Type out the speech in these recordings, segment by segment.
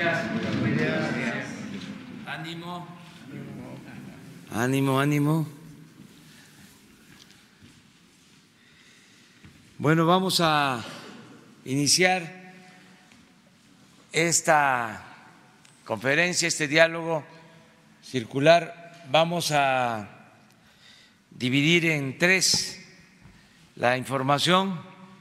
días. Buenos días. Ánimo. Ánimo, ánimo. Bueno, vamos a iniciar esta conferencia, este diálogo circular. Vamos a dividir en tres la información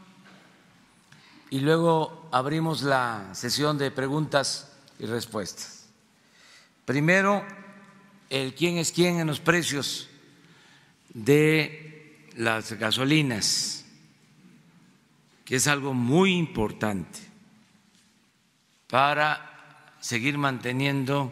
y luego abrimos la sesión de preguntas y respuestas. Primero, el quién es quién en los precios de las gasolinas, que es algo muy importante para seguir manteniendo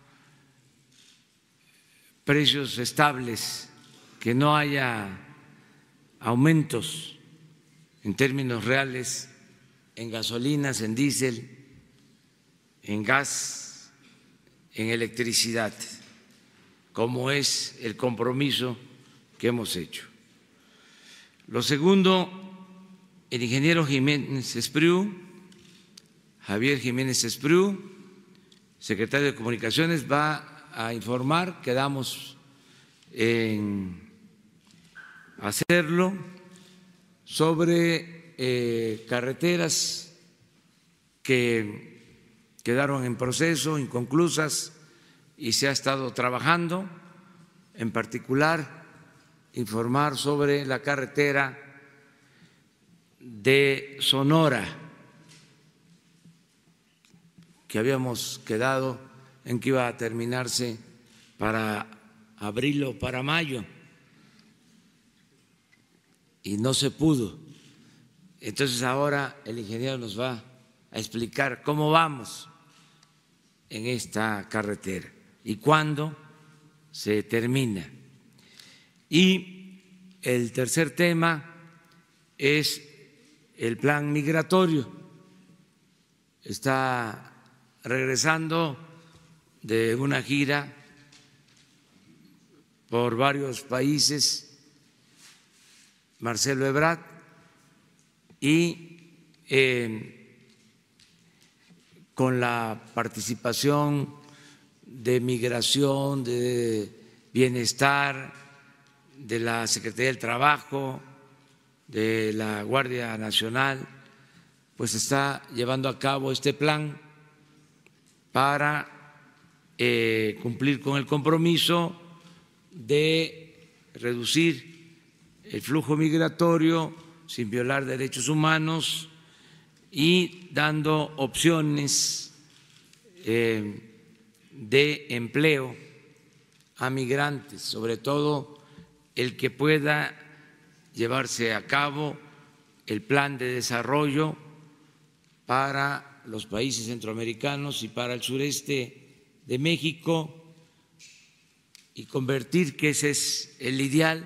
precios estables, que no haya aumentos en términos reales en gasolinas, en diésel, en gas, en electricidad, como es el compromiso que hemos hecho. Lo segundo, el ingeniero Jiménez Espriu, Javier Jiménez Espriu, secretario de Comunicaciones, va a informar, quedamos en hacerlo, sobre carreteras que quedaron en proceso, inconclusas, y se ha estado trabajando, en particular informar sobre la carretera de Sonora, que habíamos quedado en que iba a terminarse para abril o para mayo, y no se pudo. Entonces ahora el ingeniero nos va a explicar cómo vamos en esta carretera y cuándo se termina. Y el tercer tema es el plan migratorio. Está regresando de una gira por varios países Marcelo Ebrard, y con la participación de Migración, de Bienestar, de la Secretaría del Trabajo, de la Guardia Nacional, pues está llevando a cabo este plan para cumplir con el compromiso de reducir el flujo migratorio sin violar derechos humanos y dando opciones de empleo a migrantes, sobre todo el que pueda llevarse a cabo el plan de desarrollo para los países centroamericanos y para el sureste de México, y convertir, que ese es el ideal,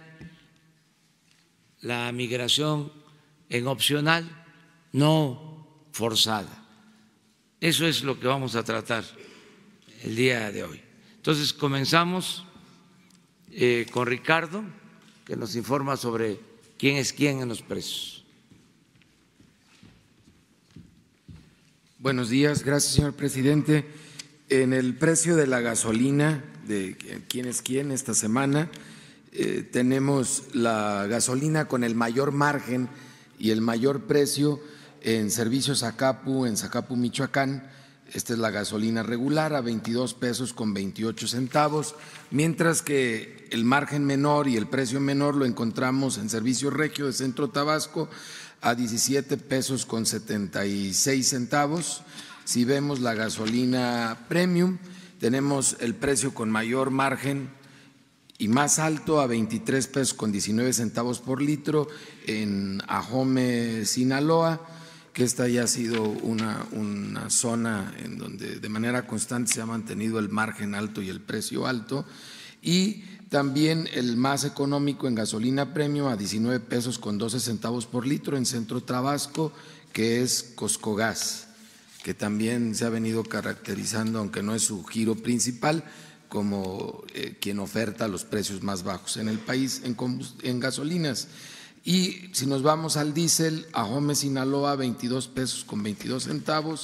la migración en opcional, no forzada. Eso es lo que vamos a tratar el día de hoy. Entonces comenzamos con Ricardo, que nos informa sobre quién es quién en los precios. Buenos días, gracias señor presidente. En el precio de la gasolina, de quién es quién esta semana, tenemos la gasolina con el mayor margen y el mayor precio en Servicios Zacapu, en Zacapu, Michoacán. Esta es la gasolina regular a 22 pesos con 28 centavos, mientras que el margen menor y el precio menor lo encontramos en Servicio Regio de Centro Tabasco a 17 pesos con 76 centavos. Si vemos la gasolina premium, tenemos el precio con mayor margen y más alto a 23 pesos con 19 centavos por litro en Ahome, Sinaloa, que esta ya ha sido una zona en donde de manera constante se ha mantenido el margen alto y el precio alto. Y también el más económico en gasolina premium a 19 pesos con 12 centavos por litro en Centro Tabasco, que es Coscogas, que también se ha venido caracterizando, aunque no es su giro principal, como quien oferta los precios más bajos en el país en gasolinas. Y si nos vamos al diésel, Ahome, Sinaloa, 22 pesos con 22 centavos,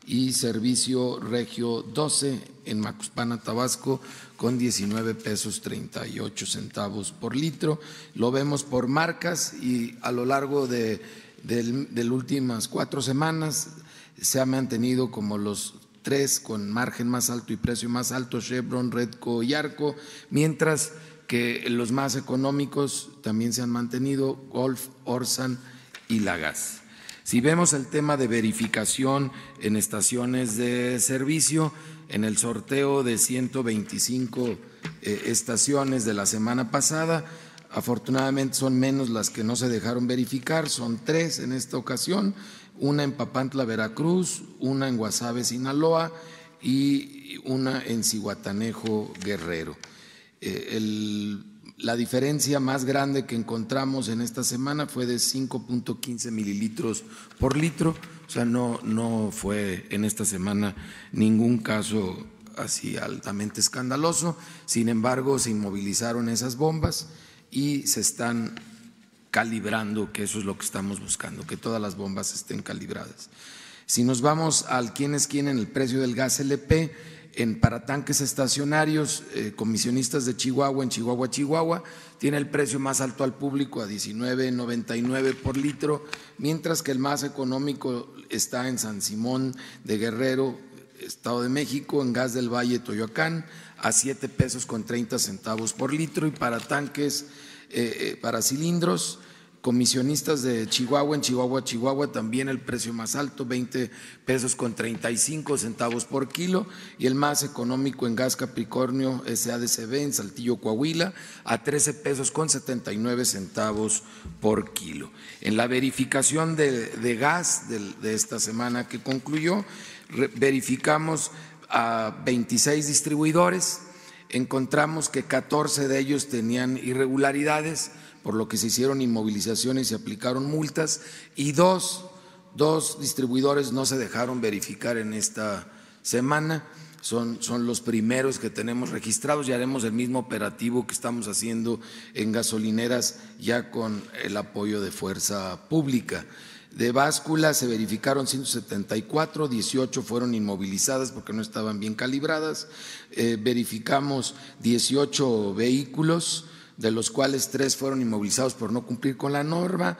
y Servicio Regio 12 en Macuspana, Tabasco, con 19 pesos 38 centavos por litro. Lo vemos por marcas y a lo largo de las últimas 4 semanas se ha mantenido como los 3 con margen más alto y precio más alto: Chevron, Redco y Arco, mientras que los más económicos también se han mantenido: Golf, Orsan y Lagas. Si vemos el tema de verificación en estaciones de servicio, en el sorteo de 125 estaciones de la semana pasada, afortunadamente son menos las que no se dejaron verificar, son 3 en esta ocasión: una en Papantla, Veracruz, una en Guasave, Sinaloa y una en Zihuatanejo, Guerrero. La diferencia más grande que encontramos en esta semana fue de 5.15 mililitros por litro, o sea, no fue en esta semana ningún caso así altamente escandaloso. Sin embargo, se inmovilizaron esas bombas y se están calibrando, que eso es lo que estamos buscando, que todas las bombas estén calibradas. Si nos vamos al quién es quién en el precio del gas LP, para tanques estacionarios, comisionistas de Chihuahua, en Chihuahua, tiene el precio más alto al público a 19.99 por litro, mientras que el más económico está en San Simón de Guerrero, Estado de México, en Gas del Valle, Toyoacán, a 7 pesos con 30 centavos por litro. Y para tanques, para cilindros, comisionistas de Chihuahua, en Chihuahua también el precio más alto, 20 pesos con 35 centavos por kilo, y el más económico en Gas Capricornio SADCB en Saltillo, Coahuila, a 13 pesos con 79 centavos por kilo. En la verificación de gas de esta semana que concluyó, verificamos a 26 distribuidores, encontramos que 14 de ellos tenían irregularidades, por lo que se hicieron inmovilizaciones y se aplicaron multas, y dos distribuidores no se dejaron verificar en esta semana. Son los primeros que tenemos registrados y haremos el mismo operativo que estamos haciendo en gasolineras ya con el apoyo de Fuerza Pública. De básculas se verificaron 174, 18 fueron inmovilizadas porque no estaban bien calibradas. Verificamos 18 vehículos, de los cuales 3 fueron inmovilizados por no cumplir con la norma,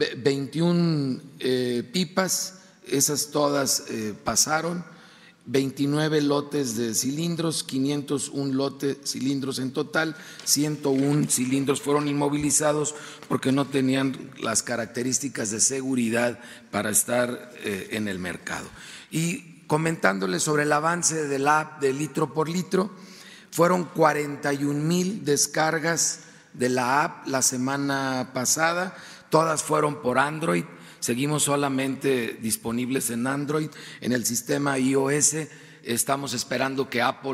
21 pipas, esas todas pasaron, 29 lotes de cilindros, 501 lotes cilindros en total, 101 cilindros fueron inmovilizados porque no tenían las características de seguridad para estar en el mercado. Y comentándoles sobre el avance de la app de litro por litro, fueron 41,000 descargas de la app la semana pasada, todas fueron por Android. Seguimos solamente disponibles en Android. En el sistema iOS estamos esperando que Apple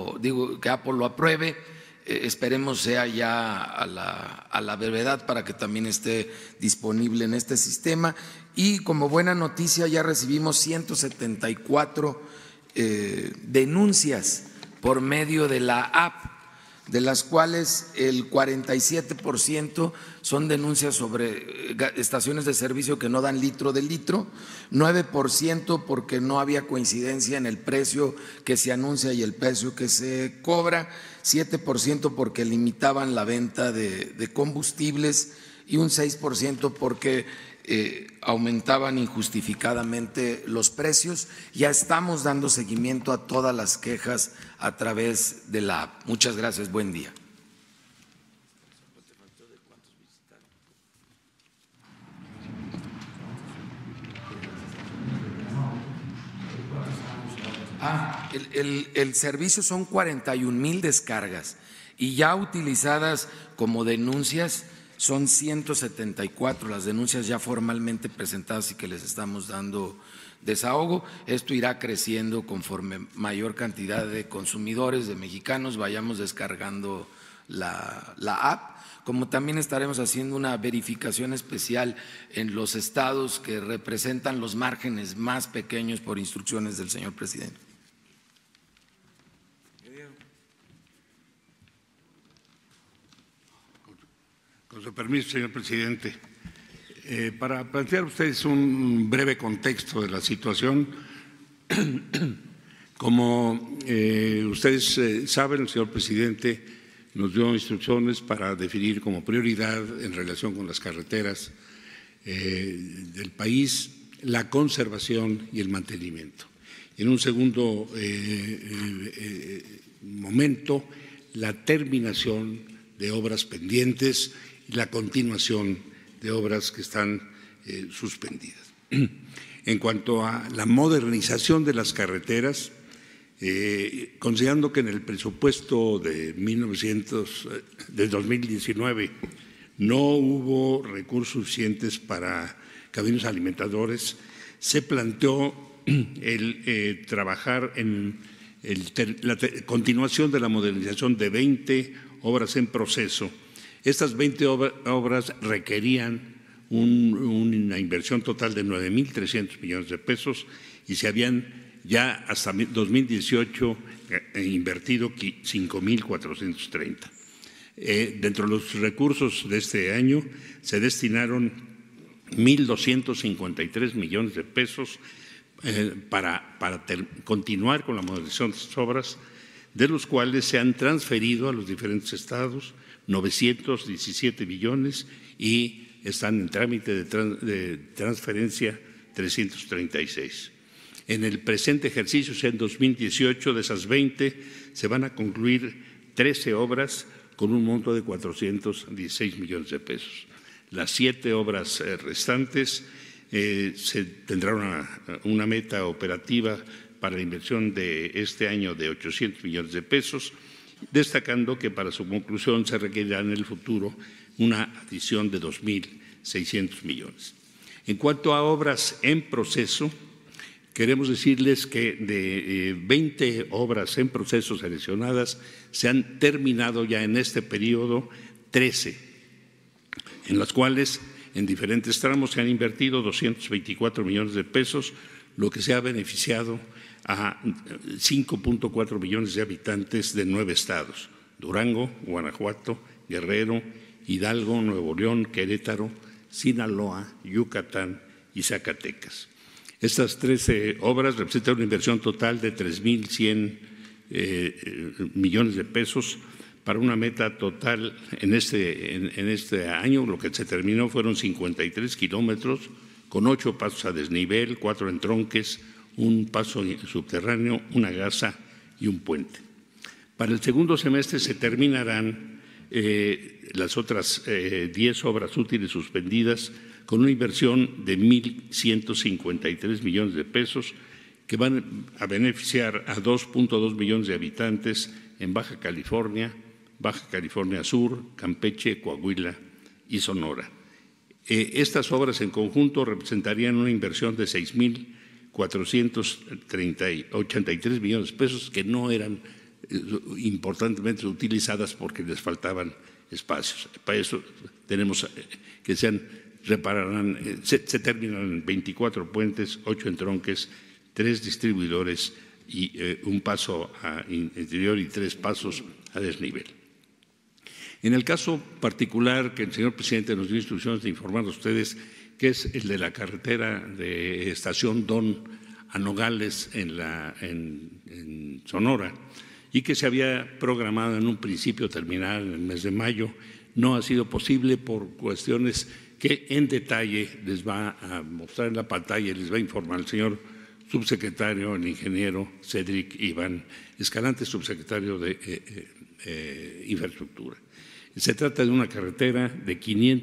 lo apruebe. Esperemos sea ya a la brevedad para que también esté disponible en este sistema. Y como buena noticia, ya recibimos 174 denuncias por medio de la app, de las cuales el 47% son denuncias sobre estaciones de servicio que no dan litro de litro, 9% porque no había coincidencia en el precio que se anuncia y el precio que se cobra, 7% porque limitaban la venta de combustibles y un 6% porque aumentaban injustificadamente los precios. Ya estamos dando seguimiento a todas las quejas a través de la app. Muchas gracias, buen día. El servicio son 41,000 descargas y ya utilizadas como denuncias son 174 las denuncias ya formalmente presentadas y que les estamos dando desahogo. Esto irá creciendo conforme mayor cantidad de consumidores, de mexicanos, vayamos descargando la app, como también estaremos haciendo una verificación especial en los estados que representan los márgenes más pequeños por instrucciones del señor presidente. Con su permiso, señor presidente, para plantear a ustedes un breve contexto de la situación, Como ustedes saben, el señor presidente nos dio instrucciones para definir como prioridad en relación con las carreteras del país la conservación y el mantenimiento. En un segundo momento, la terminación de obras pendientes y la continuación de obras que están suspendidas. En cuanto a la modernización de las carreteras, considerando que en el presupuesto de 2019 no hubo recursos suficientes para caminos alimentadores, se planteó el trabajar en la continuación de la modernización de 20 obras en proceso. Estas 20 obras requerían una inversión total de 9.300 millones de pesos y se habían ya hasta 2018 invertido 5.430. Dentro de los recursos de este año se destinaron 1.253 millones de pesos para continuar con la modernización de estas obras, de los cuales se han transferido a los diferentes estados 917 millones y están en trámite de transferencia 336. En el presente ejercicio, o sea, en 2018, de esas 20, se van a concluir 13 obras con un monto de 416 millones de pesos. Las 7 obras restantes se tendrá una meta operativa para la inversión de este año de 800 millones de pesos, destacando que para su conclusión se requerirá en el futuro una adición de 2.600 millones. En cuanto a obras en proceso, queremos decirles que de 20 obras en proceso seleccionadas se han terminado ya en este periodo 13, en las cuales en diferentes tramos se han invertido 224 millones de pesos, lo que se ha beneficiado a 5.4 millones de habitantes de 9 estados: Durango, Guanajuato, Guerrero, Hidalgo, Nuevo León, Querétaro, Sinaloa, Yucatán y Zacatecas. Estas 13 obras representan una inversión total de 3.100 millones de pesos para una meta total en este año. Lo que se terminó fueron 53 kilómetros con 8 pasos a desnivel, 4 entronques, un paso subterráneo, una gasa y un puente. Para el segundo semestre se terminarán las otras 10 obras útiles suspendidas con una inversión de 1.153 millones de pesos que van a beneficiar a 2.2 millones de habitantes en Baja California Sur, Campeche, Coahuila y Sonora. Estas obras en conjunto representarían una inversión de 6.483 millones de pesos que no eran importantemente utilizadas porque les faltaban espacios. Para eso tenemos que se terminan en 24 puentes, 8 entronques, 3 distribuidores y un paso interior y 3 pasos a desnivel. En el caso particular que el señor presidente nos dio instrucciones de informar a ustedes, que es el de la carretera de Estación Don a Nogales en Sonora, y que se había programado en un principio terminar en el mes de mayo, no ha sido posible por cuestiones que en detalle les va a mostrar en la pantalla y les va a informar el señor subsecretario, el ingeniero Cédric Iván Escalante, subsecretario de Infraestructura. Se trata de una carretera de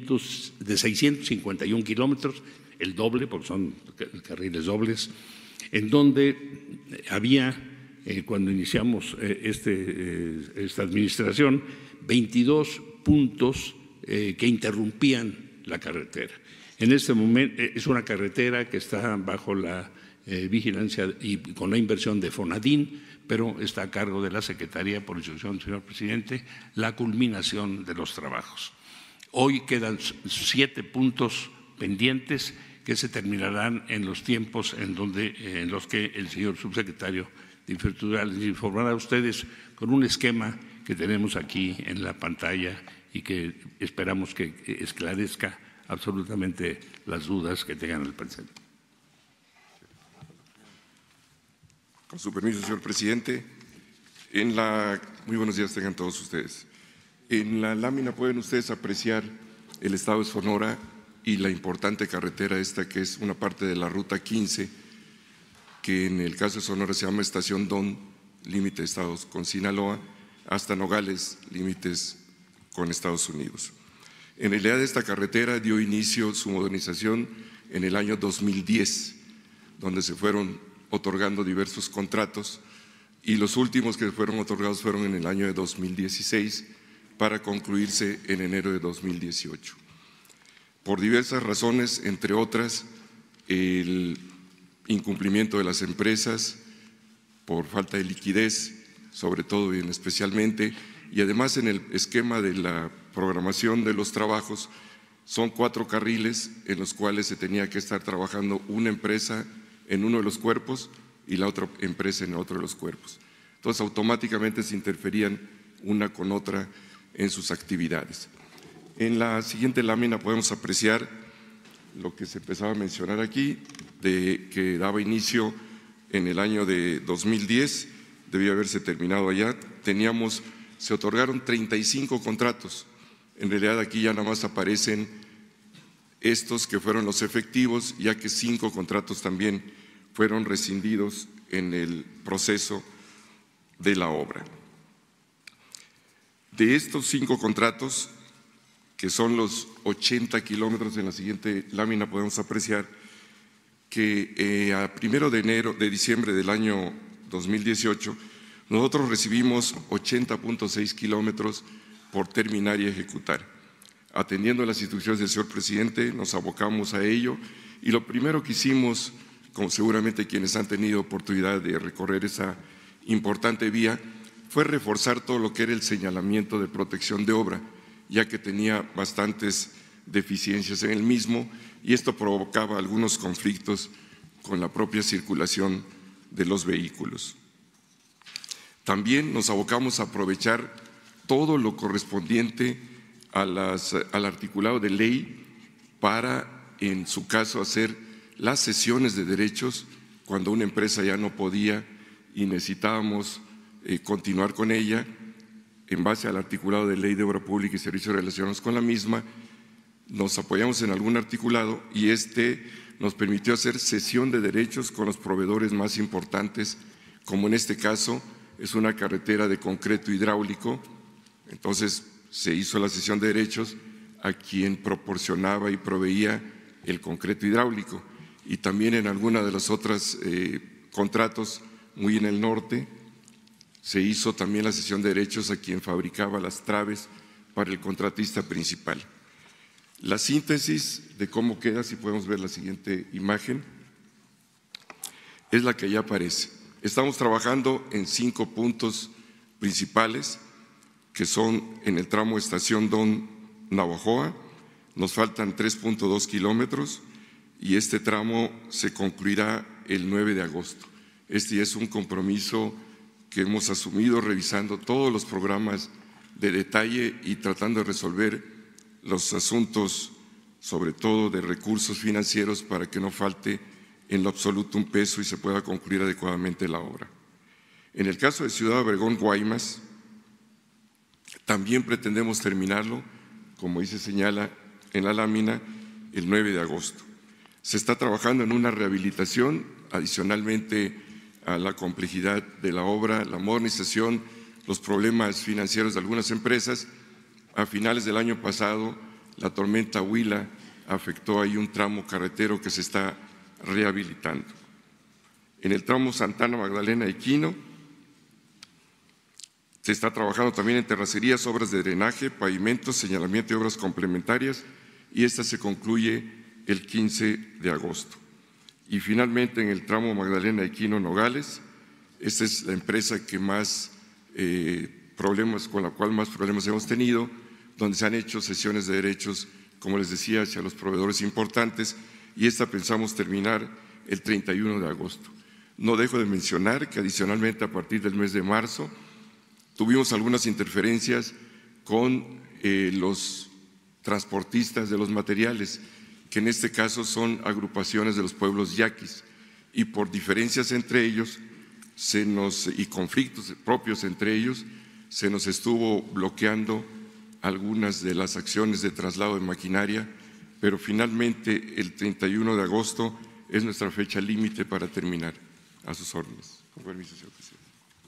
651 kilómetros, el doble, porque son carriles dobles, en donde había, cuando iniciamos esta administración, 22 puntos que interrumpían la carretera. En este momento es una carretera que está bajo la vigilancia y con la inversión de Fonadín, pero está a cargo de la Secretaría, por instrucción del señor presidente, la culminación de los trabajos. Hoy quedan 7 puntos pendientes que se terminarán en los tiempos en los que el señor subsecretario de Infraestructura les informará a ustedes con un esquema que tenemos aquí en la pantalla y que esperamos que esclarezca absolutamente las dudas que tengan al presente. Con su permiso, señor presidente. Muy buenos días tengan todos ustedes. En la lámina pueden ustedes apreciar el estado de Sonora y la importante carretera esta que es una parte de la Ruta 15, que en el caso de Sonora se llama Estación Don, límite de estados con Sinaloa, hasta Nogales, límites con Estados Unidos. En realidad esta carretera dio inicio su modernización en el año 2010, donde se fueron otorgando diversos contratos y los últimos que fueron otorgados fueron en el año de 2016 para concluirse en enero de 2018. Por diversas razones, entre otras, el incumplimiento de las empresas, por falta de liquidez, sobre todo y especialmente, y además en el esquema de la programación de los trabajos, son 4 carriles en los cuales se tenía que estar trabajando una empresa en uno de los cuerpos y la otra empresa en otro de los cuerpos. Entonces, automáticamente se interferían una con otra en sus actividades. En la siguiente lámina podemos apreciar lo que se empezaba a mencionar aquí, de que daba inicio en el año de 2010, debía haberse terminado allá. Se otorgaron 35 contratos. En realidad aquí ya nada más aparecen estos que fueron los efectivos, ya que 5 contratos también fueron rescindidos en el proceso de la obra. De estos 5 contratos, que son los 80 kilómetros, en la siguiente lámina podemos apreciar que a 1 de diciembre del año 2018, nosotros recibimos 80.6 kilómetros por terminar y ejecutar. Atendiendo las instrucciones del señor presidente, nos abocamos a ello y lo primero que hicimos, como seguramente quienes han tenido oportunidad de recorrer esa importante vía, fue reforzar todo lo que era el señalamiento de protección de obra, ya que tenía bastantes deficiencias en el mismo y esto provocaba algunos conflictos con la propia circulación de los vehículos. También nos abocamos a aprovechar todo lo correspondiente al articulado de ley para, en su caso, hacer las cesiones de derechos cuando una empresa ya no podía y necesitábamos continuar con ella. En base al articulado de Ley de Obra Pública y Servicios Relacionados con la misma, nos apoyamos en algún articulado y nos permitió hacer cesión de derechos con los proveedores más importantes, como en este caso es una carretera de concreto hidráulico. Entonces se hizo la cesión de derechos a quien proporcionaba y proveía el concreto hidráulico, y también en alguna de las otras contratos muy en el norte se hizo también la cesión de derechos a quien fabricaba las traves para el contratista principal. La síntesis de cómo queda, si podemos ver la siguiente imagen, es la que ya aparece. Estamos trabajando en 5 puntos principales, que son en el tramo Estación Don Navajoa, nos faltan 3.2 kilómetros y este tramo se concluirá el 9 de agosto. Este ya es un compromiso que hemos asumido revisando todos los programas de detalle y tratando de resolver los asuntos, sobre todo de recursos financieros, para que no falte en lo absoluto un peso y se pueda concluir adecuadamente la obra. En el caso de Ciudad Obregón, Guaymas, también pretendemos terminarlo, como ahí se señala en la lámina, el 9 de agosto. Se está trabajando en una rehabilitación, adicionalmente a la complejidad de la obra, la modernización, los problemas financieros de algunas empresas. A finales del año pasado, la tormenta Huila afectó ahí un tramo carretero que se está rehabilitando. En el tramo Santana Magdalena y Quino, se está trabajando también en terracerías, obras de drenaje, pavimentos, señalamiento y obras complementarias, y esta se concluye el 15 de agosto. Y finalmente en el tramo Magdalena y Quino Nogales, esta es la empresa que más con la cual más problemas hemos tenido, donde se han hecho cesiones de derechos, como les decía, hacia los proveedores importantes, y esta pensamos terminar el 31 de agosto. No dejo de mencionar que adicionalmente a partir del mes de marzo tuvimos algunas interferencias con los transportistas de los materiales, que en este caso son agrupaciones de los pueblos yaquis, y por diferencias entre ellos, y conflictos propios entre ellos, se nos estuvo bloqueando algunas de las acciones de traslado de maquinaria, pero finalmente el 31 de agosto es nuestra fecha límite para terminar. A sus órdenes. Con permiso, señor presidente.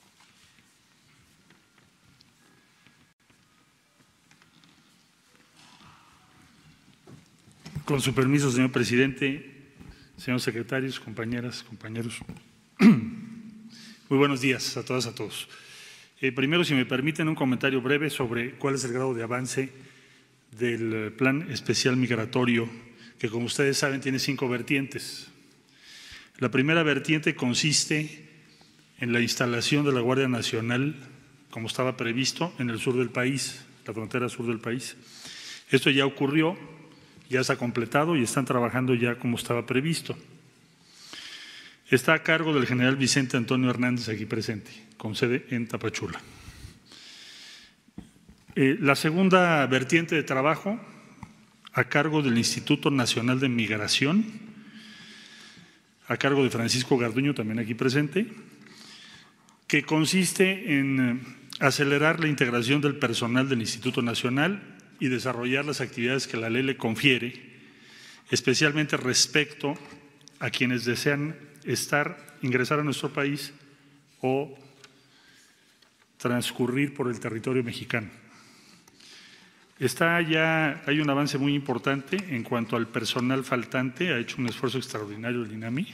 Con su permiso, señor presidente, señores secretarios, compañeras, compañeros. Muy buenos días a todas, a todos. Primero, si me permiten, un comentario breve sobre cuál es el grado de avance del Plan Especial Migratorio, que como ustedes saben tiene 5 vertientes. La primera vertiente consiste en la instalación de la Guardia Nacional, como estaba previsto, en el sur del país, la frontera sur del país. Esto ya ocurrió, ya está completado y están trabajando ya como estaba previsto. Está a cargo del general Vicente Antonio Hernández, aquí presente, con sede en Tapachula. La segunda vertiente de trabajo, a cargo del Instituto Nacional de Migración, a cargo de Francisco Garduño, también aquí presente, que consiste en acelerar la integración del personal del Instituto Nacional y desarrollar las actividades que la ley le confiere, especialmente respecto a quienes desean ingresar a nuestro país o transcurrir por el territorio mexicano. Hay un avance muy importante en cuanto al personal faltante, ha hecho un esfuerzo extraordinario el INAMI,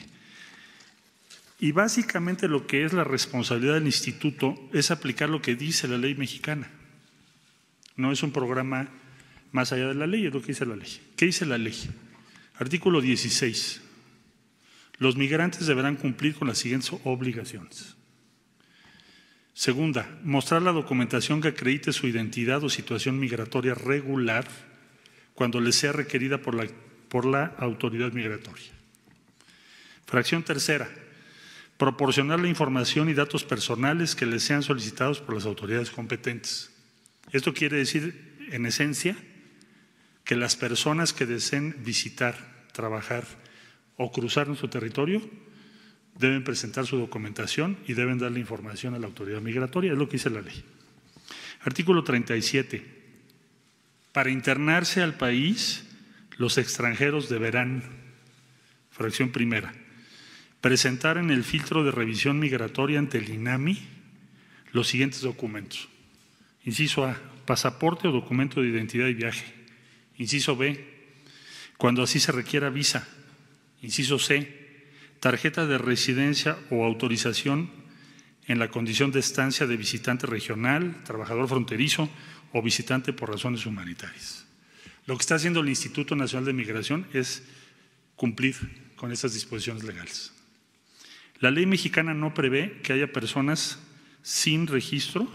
y básicamente lo que es la responsabilidad del instituto es aplicar lo que dice la ley mexicana. No es un programa más allá de la ley, es lo que dice la ley. ¿Qué dice la ley? Artículo 16. Los migrantes deberán cumplir con las siguientes obligaciones. Segunda, mostrar la documentación que acredite su identidad o situación migratoria regular cuando les sea requerida por la autoridad migratoria. Fracción tercera, proporcionar la información y datos personales que les sean solicitados por las autoridades competentes. Esto quiere decir, en esencia, que las personas que deseen visitar, trabajar o cruzar nuestro territorio deben presentar su documentación y deben dar la información a la autoridad migratoria, es lo que dice la ley. Artículo 37. Para internarse al país, los extranjeros deberán, fracción primera, presentar en el filtro de revisión migratoria ante el INAMI los siguientes documentos. Inciso A, pasaporte o documento de identidad y viaje. Inciso B, cuando así se requiera visa. Inciso C, tarjeta de residencia o autorización en la condición de estancia de visitante regional, trabajador fronterizo o visitante por razones humanitarias. Lo que está haciendo el Instituto Nacional de Migración es cumplir con estas disposiciones legales. La ley mexicana no prevé que haya personas sin registro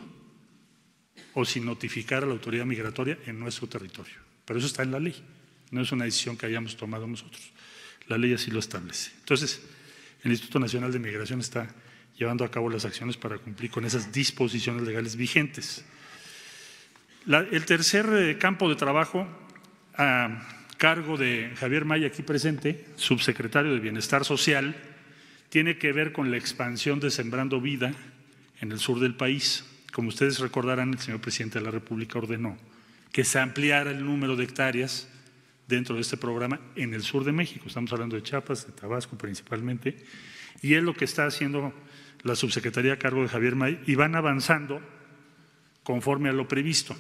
o sin notificar a la autoridad migratoria en nuestro territorio, pero eso está en la ley, no es una decisión que hayamos tomado nosotros. La ley así lo establece. Entonces, el Instituto Nacional de Migración está llevando a cabo las acciones para cumplir con esas disposiciones legales vigentes. El tercer campo de trabajo, a cargo de Javier Maya, aquí presente, subsecretario de Bienestar Social, tiene que ver con la expansión de Sembrando Vida en el sur del país. Como ustedes recordarán, el señor presidente de la República ordenó que se ampliara el número de hectáreas dentro de este programa en el sur de México. Estamos hablando de Chiapas, de Tabasco principalmente, y es lo que está haciendo la subsecretaría a cargo de Javier May, y van avanzando conforme a lo previsto.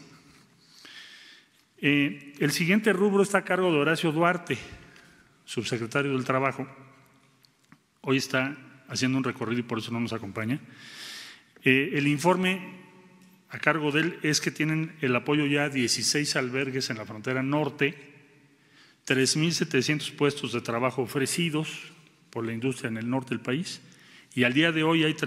El siguiente rubro está a cargo de Horacio Duarte, subsecretario del Trabajo. Hoy está haciendo un recorrido y por eso no nos acompaña. El informe a cargo de él es que tienen el apoyo ya a 16 albergues en la frontera norte, 3,700 puestos de trabajo ofrecidos por la industria en el norte del país, y al día de hoy hay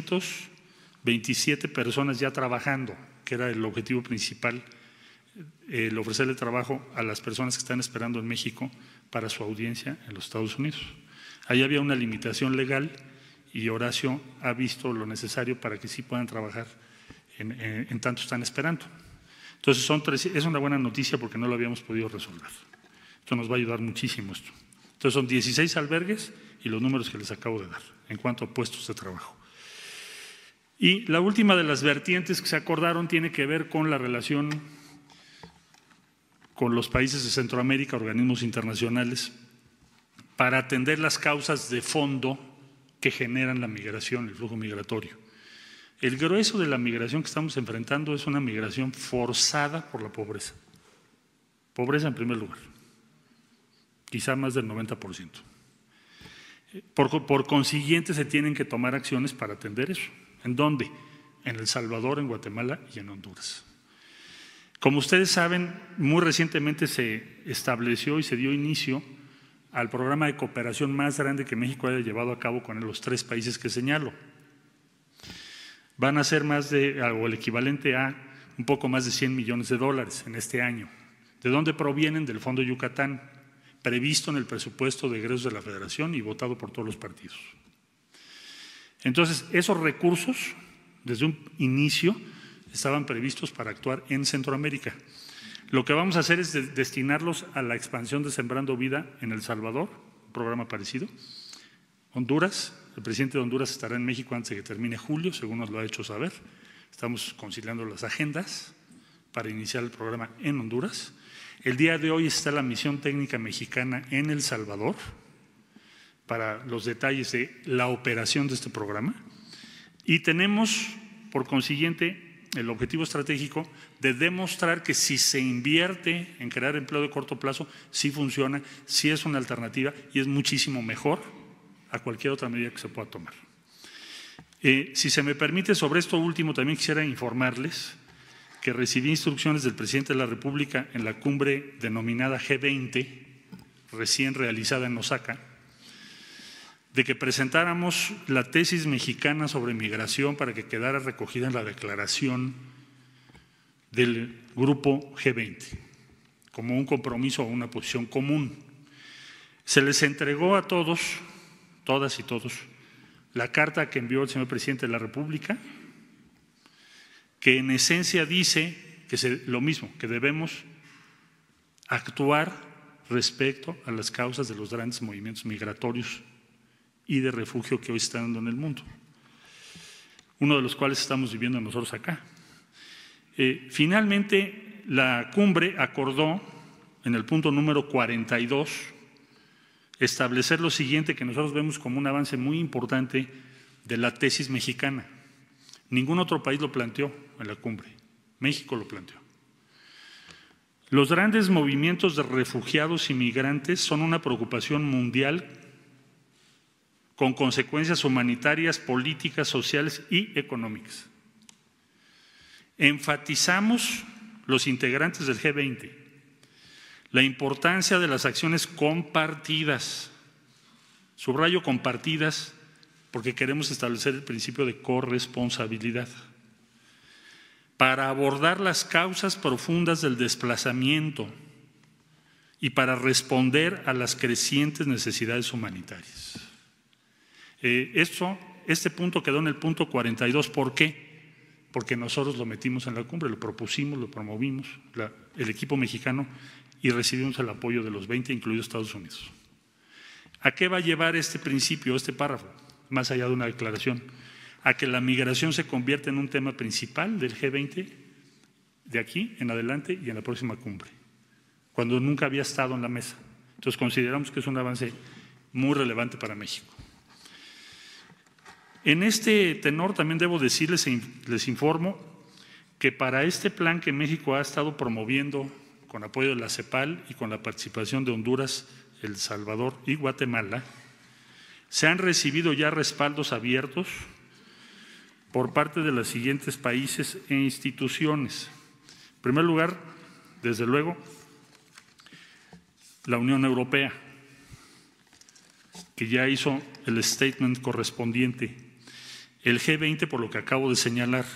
327 personas ya trabajando, que era el objetivo principal, el ofrecerle trabajo a las personas que están esperando en México para su audiencia en los Estados Unidos. Ahí había una limitación legal y Horacio ha visto lo necesario para que sí puedan trabajar en tanto están esperando. Entonces es una buena noticia porque no lo habíamos podido resolver. Esto nos va a ayudar muchísimo esto. Entonces son 16 albergues y los números que les acabo de dar en cuanto a puestos de trabajo. Y la última de las vertientes que se acordaron tiene que ver con la relación con los países de Centroamérica, organismos internacionales, para atender las causas de fondo que generan la migración, el flujo migratorio. El grueso de la migración que estamos enfrentando es una migración forzada por la pobreza. Pobreza en primer lugar, quizá más del 90%. Por consiguiente, se tienen que tomar acciones para atender eso. ¿En dónde? En El Salvador, en Guatemala y en Honduras. Como ustedes saben, muy recientemente se estableció y se dio inicio al programa de cooperación más grande que México haya llevado a cabo con los 3 países que señalo. Van a ser o el equivalente a un poco más de $100 millones en este año. ¿De dónde provienen? Del Fondo Yucatán, previsto en el presupuesto de egresos de la Federación y votado por todos los partidos. Entonces, esos recursos, desde un inicio, estaban previstos para actuar en Centroamérica. Lo que vamos a hacer es destinarlos a la expansión de Sembrando Vida en El Salvador, un programa parecido. Honduras, el presidente de Honduras estará en México antes de que termine julio, según nos lo ha hecho saber. Estamos conciliando las agendas para iniciar el programa en Honduras. El día de hoy está la misión técnica mexicana en El Salvador para los detalles de la operación de este programa. Y tenemos, por consiguiente, el objetivo estratégico de demostrar que si se invierte en crear empleo de corto plazo, sí funciona, sí es una alternativa y es muchísimo mejor a cualquier otra medida que se pueda tomar. Si se me permite, sobre esto último también quisiera informarles que recibí instrucciones del presidente de la República en la cumbre denominada G20, recién realizada en Osaka, de que presentáramos la tesis mexicana sobre migración para que quedara recogida en la declaración del grupo G20, como un compromiso o una posición común. Se les entregó a todos, todas y todos, la carta que envió el señor presidente de la República, que en esencia dice que lo mismo, que debemos actuar respecto a las causas de los grandes movimientos migratorios y de refugio que hoy están dando en el mundo, uno de los cuales estamos viviendo nosotros acá. Finalmente, la cumbre acordó, en el punto número 42, establecer lo siguiente que nosotros vemos como un avance muy importante de la tesis mexicana. Ningún otro país lo planteó en la cumbre, México lo planteó. Los grandes movimientos de refugiados y migrantes son una preocupación mundial con consecuencias humanitarias, políticas, sociales y económicas. Enfatizamos, los integrantes del G20, la importancia de las acciones compartidas. Subrayo compartidas porque queremos establecer el principio de corresponsabilidad para abordar las causas profundas del desplazamiento y para responder a las crecientes necesidades humanitarias. Este punto quedó en el punto 42. ¿Por qué? Porque nosotros lo metimos en la cumbre, lo propusimos, lo promovimos, el equipo mexicano, y recibimos el apoyo de los 20, incluido Estados Unidos. ¿A qué va a llevar este principio, este párrafo, más allá de una declaración? A que la migración se convierta en un tema principal del G20 de aquí en adelante y en la próxima cumbre, cuando nunca había estado en la mesa. Entonces consideramos que es un avance muy relevante para México. En este tenor también debo decirles, les informo que para este plan que México ha estado promoviendo con apoyo de la CEPAL y con la participación de Honduras, El Salvador y Guatemala, se han recibido ya respaldos abiertos por parte de los siguientes países e instituciones. En primer lugar, desde luego, la Unión Europea, que ya hizo el statement correspondiente. El G20, por lo que acabo de señalar,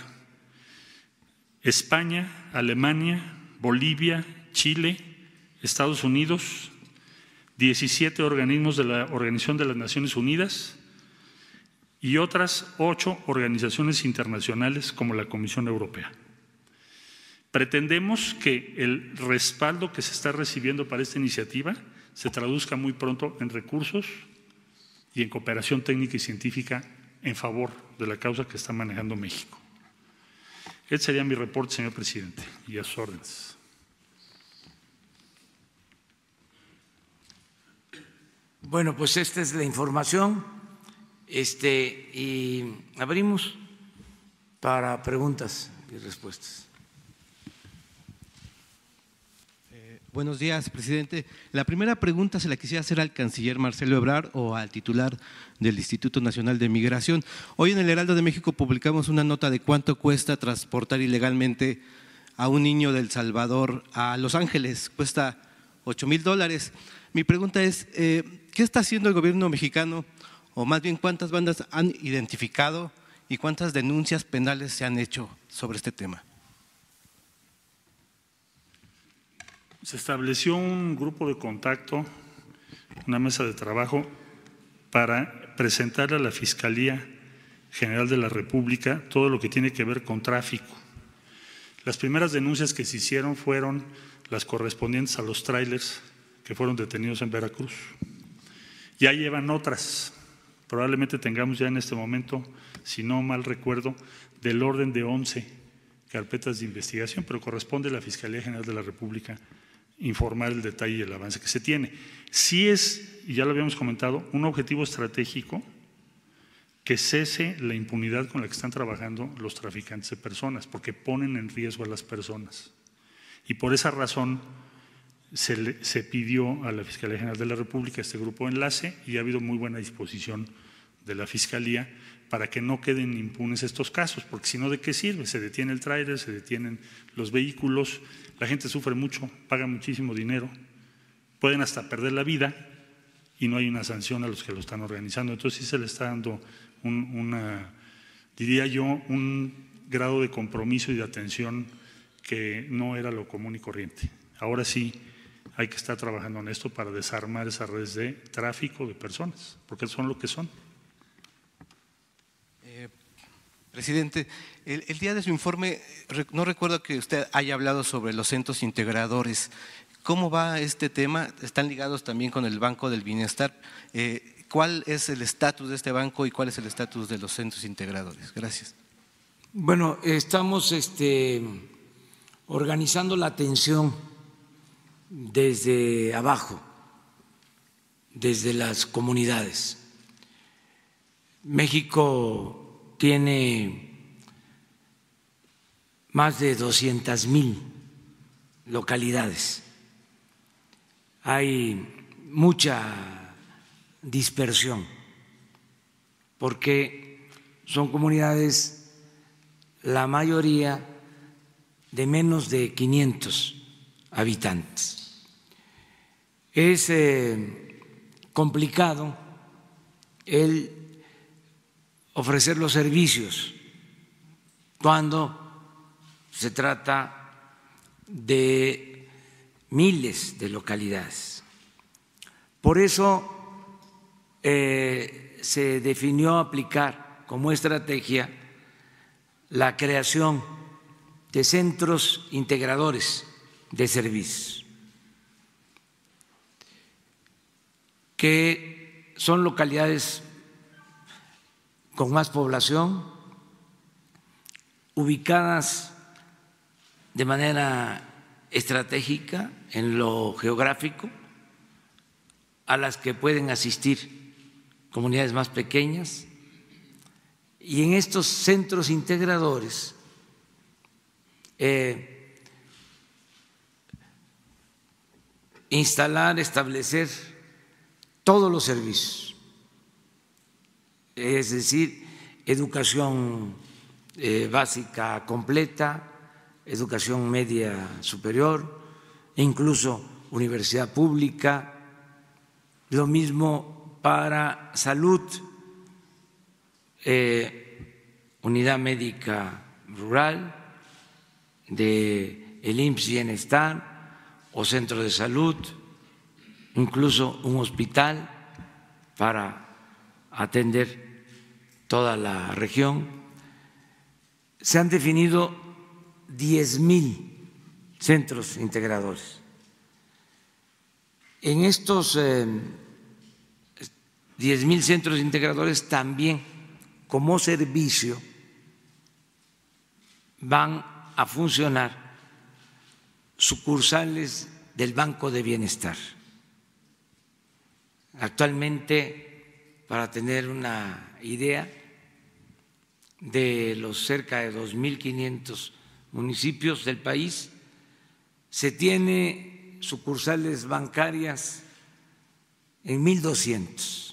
España, Alemania, Bolivia, Chile, Estados Unidos, 17 organismos de la Organización de las Naciones Unidas y otras 8 organizaciones internacionales como la Comisión Europea. Pretendemos que el respaldo que se está recibiendo para esta iniciativa se traduzca muy pronto en recursos y en cooperación técnica y científica en favor de la causa que está manejando México. Ese sería mi reporte, señor presidente, y a sus órdenes. Bueno, pues esta es la información y abrimos para preguntas y respuestas. Buenos días, presidente. La primera pregunta se la quisiera hacer al canciller Marcelo Ebrard o al titular del Instituto Nacional de Migración. Hoy en el Heraldo de México publicamos una nota de cuánto cuesta transportar ilegalmente a un niño de El Salvador a Los Ángeles. Cuesta $8,000. Mi pregunta es, ¿qué está haciendo el gobierno mexicano? O más bien, ¿cuántas bandas han identificado y cuántas denuncias penales se han hecho sobre este tema? Se estableció un grupo de contacto, una mesa de trabajo para presentarle a la Fiscalía General de la República todo lo que tiene que ver con tráfico. Las primeras denuncias que se hicieron fueron las correspondientes a los tráilers que fueron detenidos en Veracruz. Ya llevan otras, probablemente tengamos ya en este momento, si no mal recuerdo, del orden de 11 carpetas de investigación, pero corresponde a la Fiscalía General de la República informar el detalle y el avance que se tiene. Sí es, y ya lo habíamos comentado, un objetivo estratégico que cese la impunidad con la que están trabajando los traficantes de personas, porque ponen en riesgo a las personas. Y por esa razón se pidió a la Fiscalía General de la República este grupo de enlace y ha habido muy buena disposición de la Fiscalía para que no queden impunes estos casos, porque si no, ¿de qué sirve? Se detiene el tráiler, se detienen los vehículos, la gente sufre mucho, paga muchísimo dinero, pueden hasta perder la vida y no hay una sanción a los que lo están organizando. Entonces sí se le está dando diría yo, un grado de compromiso y de atención que no era lo común y corriente. Ahora sí hay que estar trabajando en esto para desarmar esas redes de tráfico de personas, porque son lo que son. Presidente, el día de su informe, no recuerdo que usted haya hablado sobre los centros integradores. ¿Cómo va este tema? ¿Están ligados también con el Banco del Bienestar? ¿Cuál es el estatus de este banco y cuál es el estatus de los centros integradores? Gracias. Bueno, estamos organizando la atención desde abajo, desde las comunidades. México tiene más de 200,000 localidades. Hay mucha dispersión porque son comunidades, la mayoría de menos de 500 habitantes. Es complicado el ofrecer los servicios cuando se trata de miles de localidades. Por eso se definió aplicar como estrategia la creación de centros integradores de servicios, que son localidades con más población, ubicadas de manera estratégica en lo geográfico, a las que pueden asistir comunidades más pequeñas, y en estos centros integradores instalar, establecer todos los servicios, es decir, educación básica completa, educación media superior, e incluso universidad pública, lo mismo para salud, unidad médica rural, de el IMSS Bienestar o centro de salud, incluso un hospital para atender toda la región. Se han definido 10,000 centros integradores. En estos 10,000 centros integradores también como servicio van a funcionar sucursales del Banco de Bienestar. Actualmente, para tener una idea, de los cerca de 2.500 municipios del país, se tiene sucursales bancarias en 1.200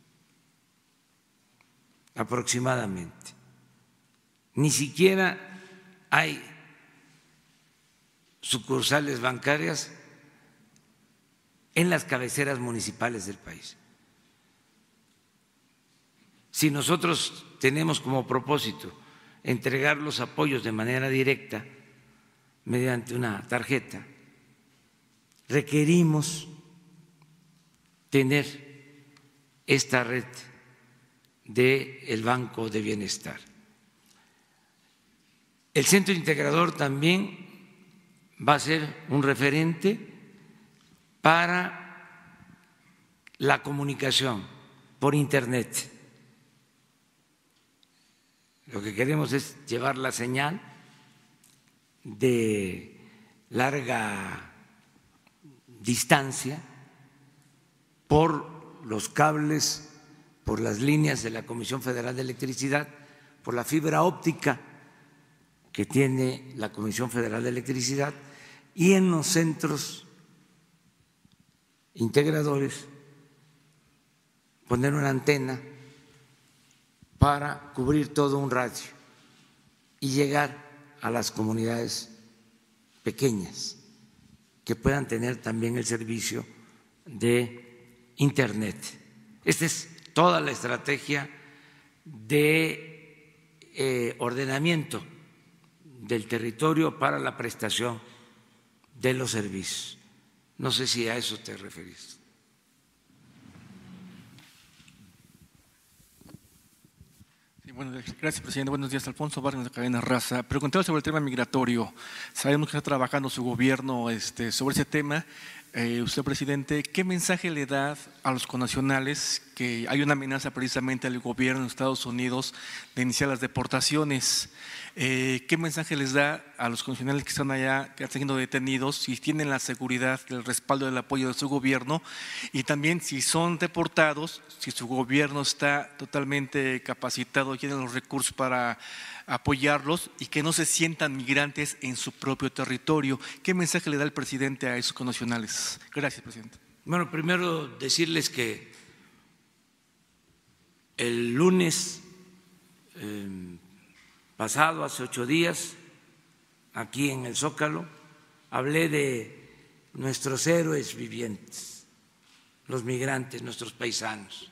aproximadamente. Ni siquiera hay sucursales bancarias en las cabeceras municipales del país. Si nosotros tenemos como propósito entregar los apoyos de manera directa mediante una tarjeta, requerimos tener esta red del Banco de Bienestar. El centro integrador también va a ser un referente para la comunicación por Internet. Lo que queremos es llevar la señal de larga distancia por los cables, por las líneas de la Comisión Federal de Electricidad, por la fibra óptica que tiene la Comisión Federal de Electricidad, y en los centros integradores poner una antena para cubrir todo un radio y llegar a las comunidades pequeñas que puedan tener también el servicio de Internet. Esta es toda la estrategia de ordenamiento del territorio para la prestación de los servicios. No sé si a eso te referís. Bueno, gracias, presidente. Buenos días, Alfonso Vargas de Cadena Raza. Preguntaba sobre el tema migratorio. Sabemos que está trabajando su gobierno sobre ese tema. Usted, presidente, ¿qué mensaje le da a los connacionales que hay una amenaza precisamente al gobierno de Estados Unidos de iniciar las deportaciones? ¿Qué mensaje les da a los connacionales que están allá, que están siendo detenidos, si tienen la seguridad, el respaldo, el apoyo de su gobierno? Y también, si son deportados, si su gobierno está totalmente capacitado, tiene los recursos para apoyarlos y que no se sientan migrantes en su propio territorio. ¿Qué mensaje le da el presidente a esos connacionales? Gracias, presidente. Bueno, primero decirles que el lunes pasado, hace 8 días, aquí en el Zócalo, hablé de nuestros héroes vivientes, los migrantes, nuestros paisanos,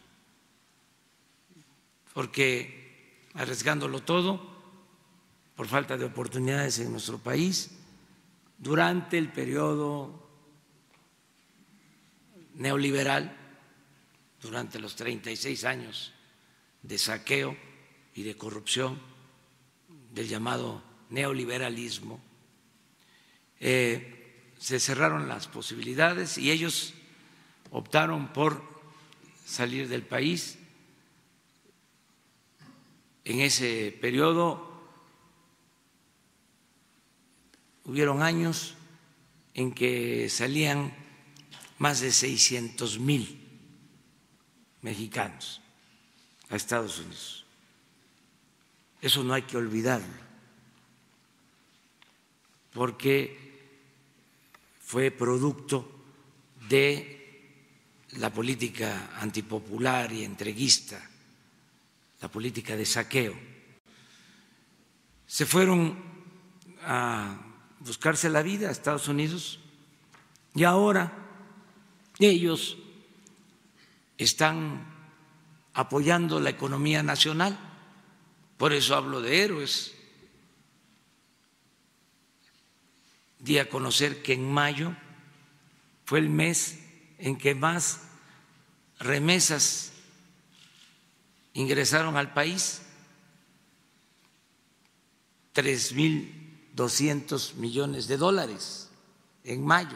porque arriesgándolo todo, por falta de oportunidades en nuestro país, durante el periodo neoliberal, durante los 36 años de saqueo y de corrupción del llamado neoliberalismo, se cerraron las posibilidades y ellos optaron por salir del país. En ese periodo hubieron años en que salían más de 600,000 mexicanos a Estados Unidos. Eso no hay que olvidarlo, porque fue producto de la política antipopular y entreguista, la política de saqueo. Se fueron a buscarse la vida a Estados Unidos y ahora ellos están apoyando la economía nacional. Por eso hablo de héroes. Di a conocer que en mayo fue el mes en que más remesas ingresaron al país, 3.200 millones de dólares en mayo.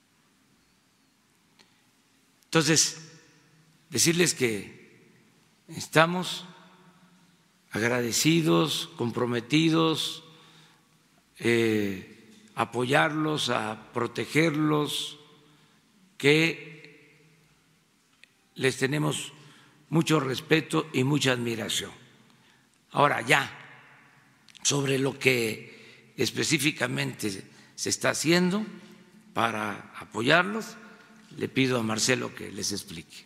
Entonces, decirles que Estamos agradecidos, comprometidos, apoyarlos, a protegerlos, que les tenemos mucho respeto y mucha admiración. Ahora ya, sobre lo que específicamente se está haciendo para apoyarlos, le pido a Marcelo que les explique.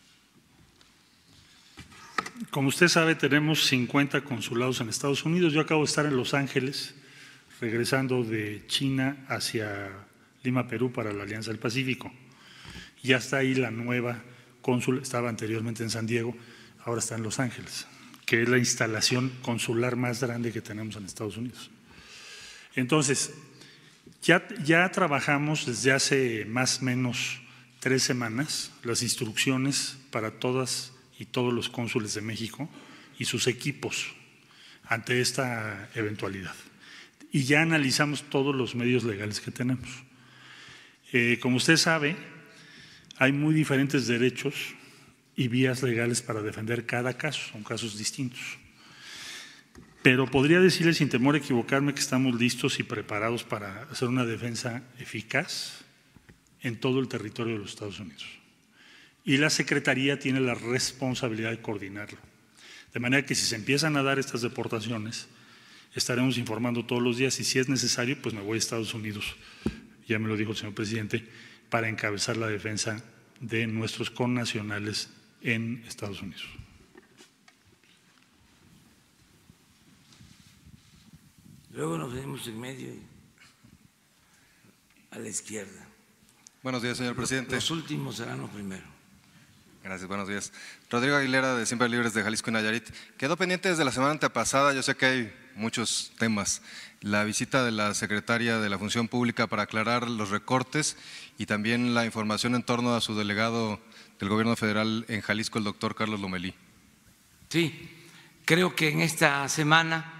Como usted sabe, tenemos 50 consulados en Estados Unidos. Yo acabo de estar en Los Ángeles, regresando de China hacia Lima, Perú, para la Alianza del Pacífico. Ya está ahí la nueva cónsul, estaba anteriormente en San Diego, ahora está en Los Ángeles, que es la instalación consular más grande que tenemos en Estados Unidos. Entonces, ya trabajamos desde hace más o menos 3 semanas las instrucciones para todas y todos los cónsules de México y sus equipos ante esta eventualidad. Y ya analizamos todos los medios legales que tenemos. Como usted sabe, hay muy diferentes derechos y vías legales para defender cada caso, son casos distintos. Pero podría decirle sin temor a equivocarme que estamos listos y preparados para hacer una defensa eficaz en todo el territorio de los Estados Unidos. Y la Secretaría tiene la responsabilidad de coordinarlo. De manera que si se empiezan a dar estas deportaciones, estaremos informando todos los días y si es necesario, pues me voy a Estados Unidos, ya me lo dijo el señor presidente, para encabezar la defensa de nuestros connacionales en Estados Unidos. Luego nos venimos en medio y a la izquierda. Buenos días, señor presidente. Los últimos serán los primeros. Gracias, buenos días. Rodrigo Aguilera, de Siempre Libres de Jalisco y Nayarit. Quedó pendiente desde la semana antepasada, yo sé que hay muchos temas, la visita de la secretaria de la Función Pública para aclarar los recortes y también la información en torno a su delegado del Gobierno Federal en Jalisco, el doctor Carlos Lomelí. Sí, creo que en esta semana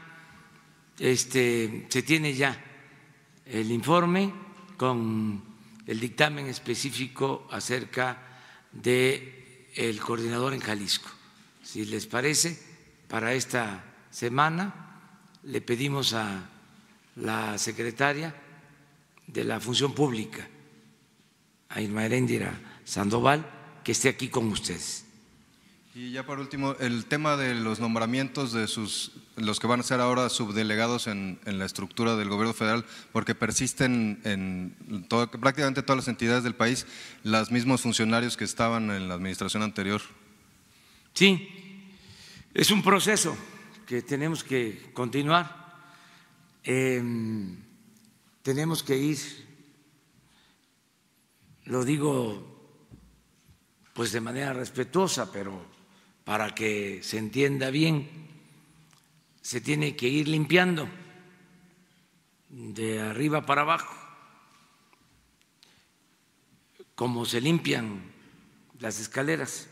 se tiene ya el informe con el dictamen específico acerca del coordinador en Jalisco. Si les parece, para esta semana le pedimos a la secretaria de la Función Pública, a Irma Heréndira Sandoval, que esté aquí con ustedes. Y ya por último, el tema de los nombramientos de los que van a ser ahora subdelegados en la estructura del gobierno federal, porque persisten en prácticamente todas las entidades del país los mismos funcionarios que estaban en la administración anterior. Sí, es un proceso que tenemos que continuar. Tenemos que ir, lo digo pues de manera respetuosa, pero para que se entienda bien, se tiene que ir limpiando de arriba para abajo, como se limpian las escaleras.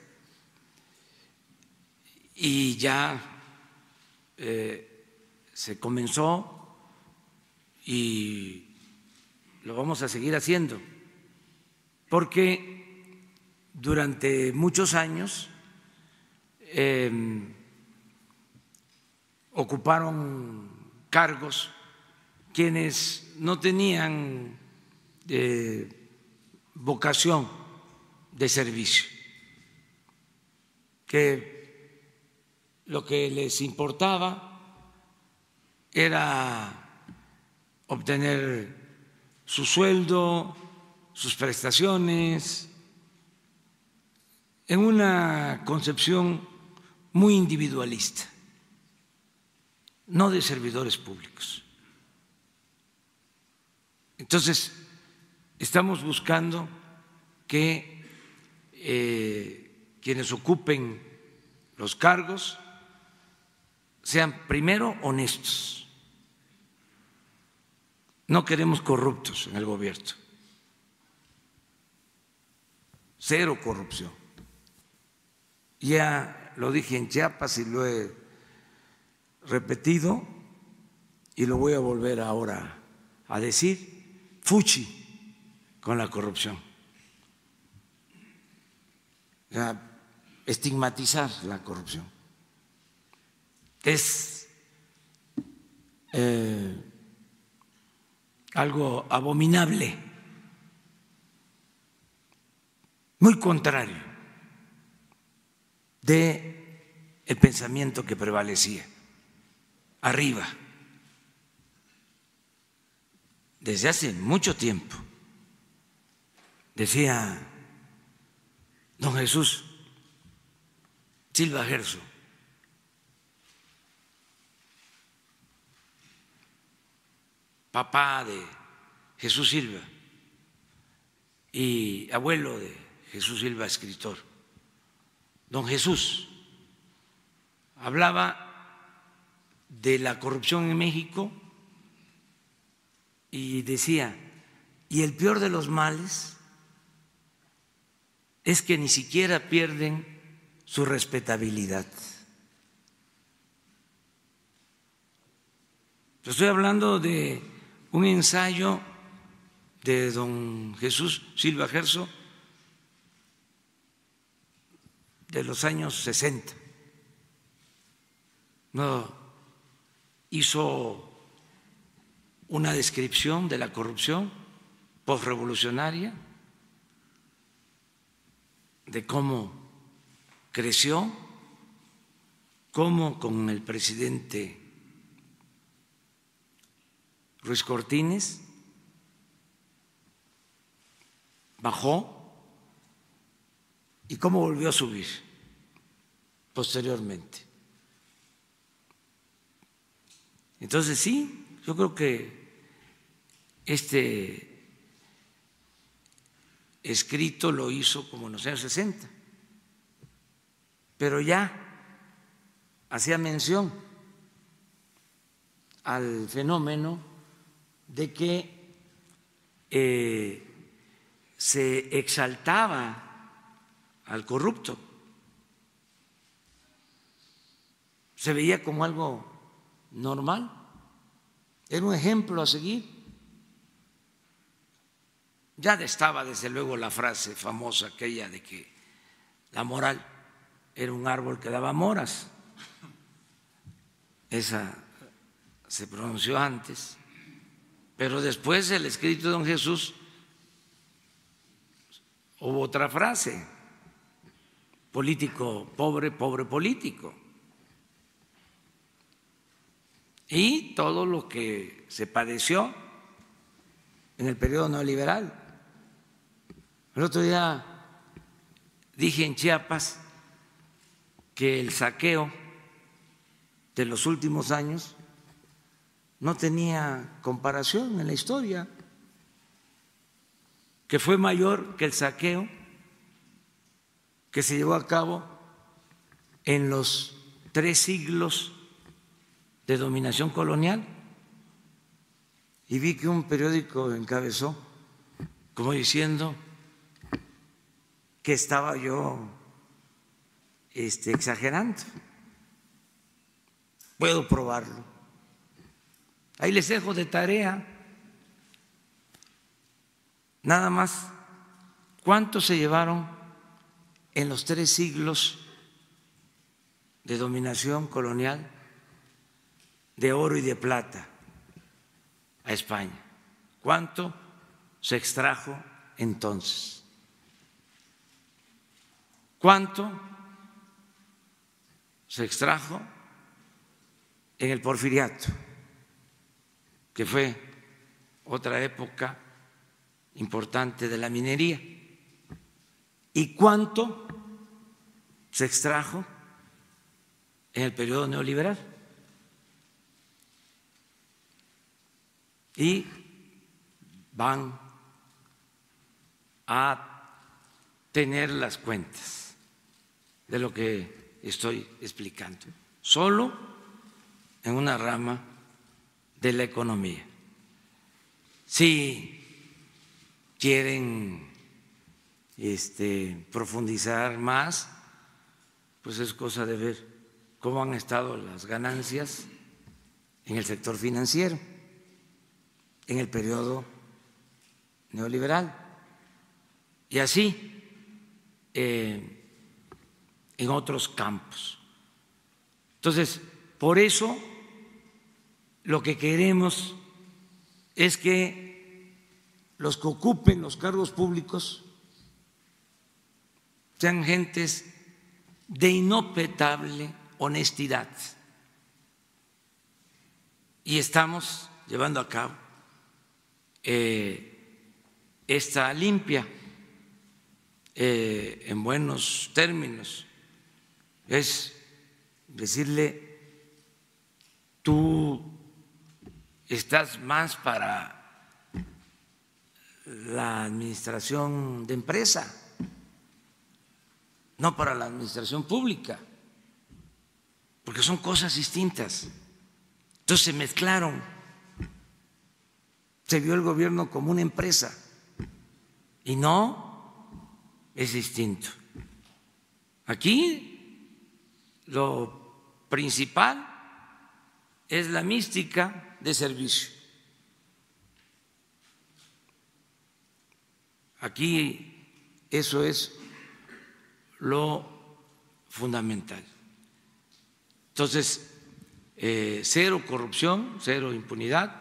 Y ya se comenzó y lo vamos a seguir haciendo, porque durante muchos años ocuparon cargos quienes no tenían vocación de servicio, que lo que les importaba era obtener su sueldo, sus prestaciones, en una concepción muy individualista, no de servidores públicos. Entonces, estamos buscando que quienes ocupen los cargos sean primero honestos. No queremos corruptos en el gobierno. Cero corrupción. Ya lo dije en Chiapas y lo he repetido y lo voy a volver ahora a decir, fuchi con la corrupción. estigmatizar la corrupción. Es algo abominable, muy contrario de el pensamiento que prevalecía arriba desde hace mucho tiempo. Decía don Jesús Silva Gerso, papá de Jesús Silva y abuelo de Jesús Silva, escritor. Don Jesús hablaba de la corrupción en México y decía, y el peor de los males es que ni siquiera pierden su respetabilidad. Estoy hablando de un ensayo de don Jesús Silva Gerso de los años 60. No, hizo una descripción de la corrupción posrevolucionaria, de cómo creció, cómo con el presidente Ruiz Cortines bajó y cómo volvió a subir posteriormente. Entonces sí, yo creo que este escrito lo hizo como en los años 60, pero ya hacía mención al fenómeno de que se exaltaba al corrupto, se veía como algo normal, era un ejemplo a seguir. Ya estaba desde luego la frase famosa aquella de que la moral era un árbol que daba moras, esa se pronunció antes, pero después del escrito de don Jesús hubo otra frase: político pobre, pobre político. Y todo lo que se padeció en el periodo neoliberal. El otro día dije en Chiapas que el saqueo de los últimos años no tenía comparación en la historia, que fue mayor que el saqueo que se llevó a cabo en los 3 siglos de dominación colonial. Y vi que un periódico encabezó como diciendo que estaba yo exagerando. Puedo probarlo. Ahí les dejo de tarea nada más cuánto se llevaron en los 3 siglos de dominación colonial de oro y de plata a España. ¿Cuánto se extrajo entonces? ¿Cuánto se extrajo en el Porfiriato, que fue otra época importante de la minería? ¿Y cuánto se extrajo en el periodo neoliberal? Y van a tener las cuentas de lo que estoy explicando, solo en una rama de la economía. Si quieren profundizar más, pues es cosa de ver cómo han estado las ganancias en el sector financiero en el periodo neoliberal. Y así en otros campos. Entonces, por eso lo que queremos es que los que ocupen los cargos públicos sean gentes de inopetable honestidad. Y estamos llevando a cabo esta limpia en buenos términos. Es decirle, tú estás más para la administración de empresa, no para la administración pública, porque son cosas distintas. Entonces se mezclaron, se vio el gobierno como una empresa y no, es distinto. Aquí lo principal es la mística de servicio. Aquí eso es lo fundamental. Entonces, cero corrupción, cero impunidad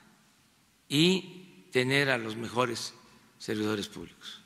y tener a los mejores servidores públicos.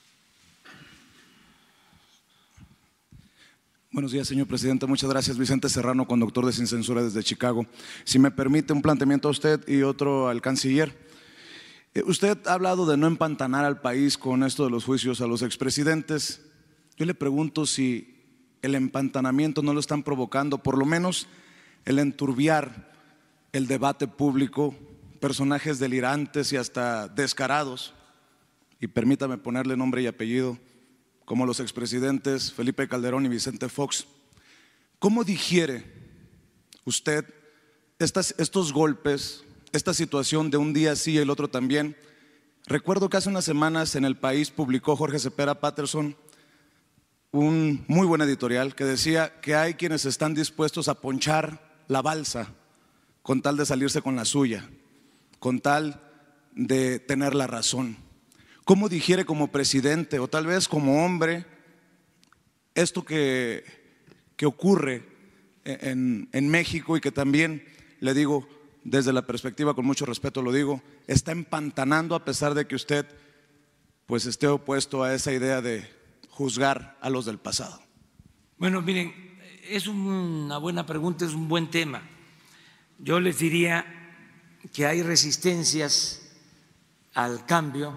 Buenos días, señor presidente. Muchas gracias. Vicente Serrano, conductor de Sin Censura desde Chicago. Si me permite, un planteamiento a usted y otro al canciller. Usted ha hablado de no empantanar al país con esto de los juicios a los expresidentes. Yo le pregunto si el empantanamiento no lo están provocando, por lo menos el enturbiar el debate público, personajes delirantes y hasta descarados, y permítame ponerle nombre y apellido, como los expresidentes Felipe Calderón y Vicente Fox. ¿Cómo digiere usted estos golpes, esta situación de un día sí y el otro también? Recuerdo que hace unas semanas en El País publicó Jorge Cepeda Patterson un muy buen editorial que decía que hay quienes están dispuestos a ponchar la balsa con tal de salirse con la suya, con tal de tener la razón. ¿Cómo digiere como presidente o tal vez como hombre esto que ocurre en México y que también, le digo, desde la perspectiva, con mucho respeto lo digo, está empantanando a pesar de que usted pues esté opuesto a esa idea de juzgar a los del pasado? Bueno, miren, es una buena pregunta, es un buen tema. Yo les diría que hay resistencias al cambio,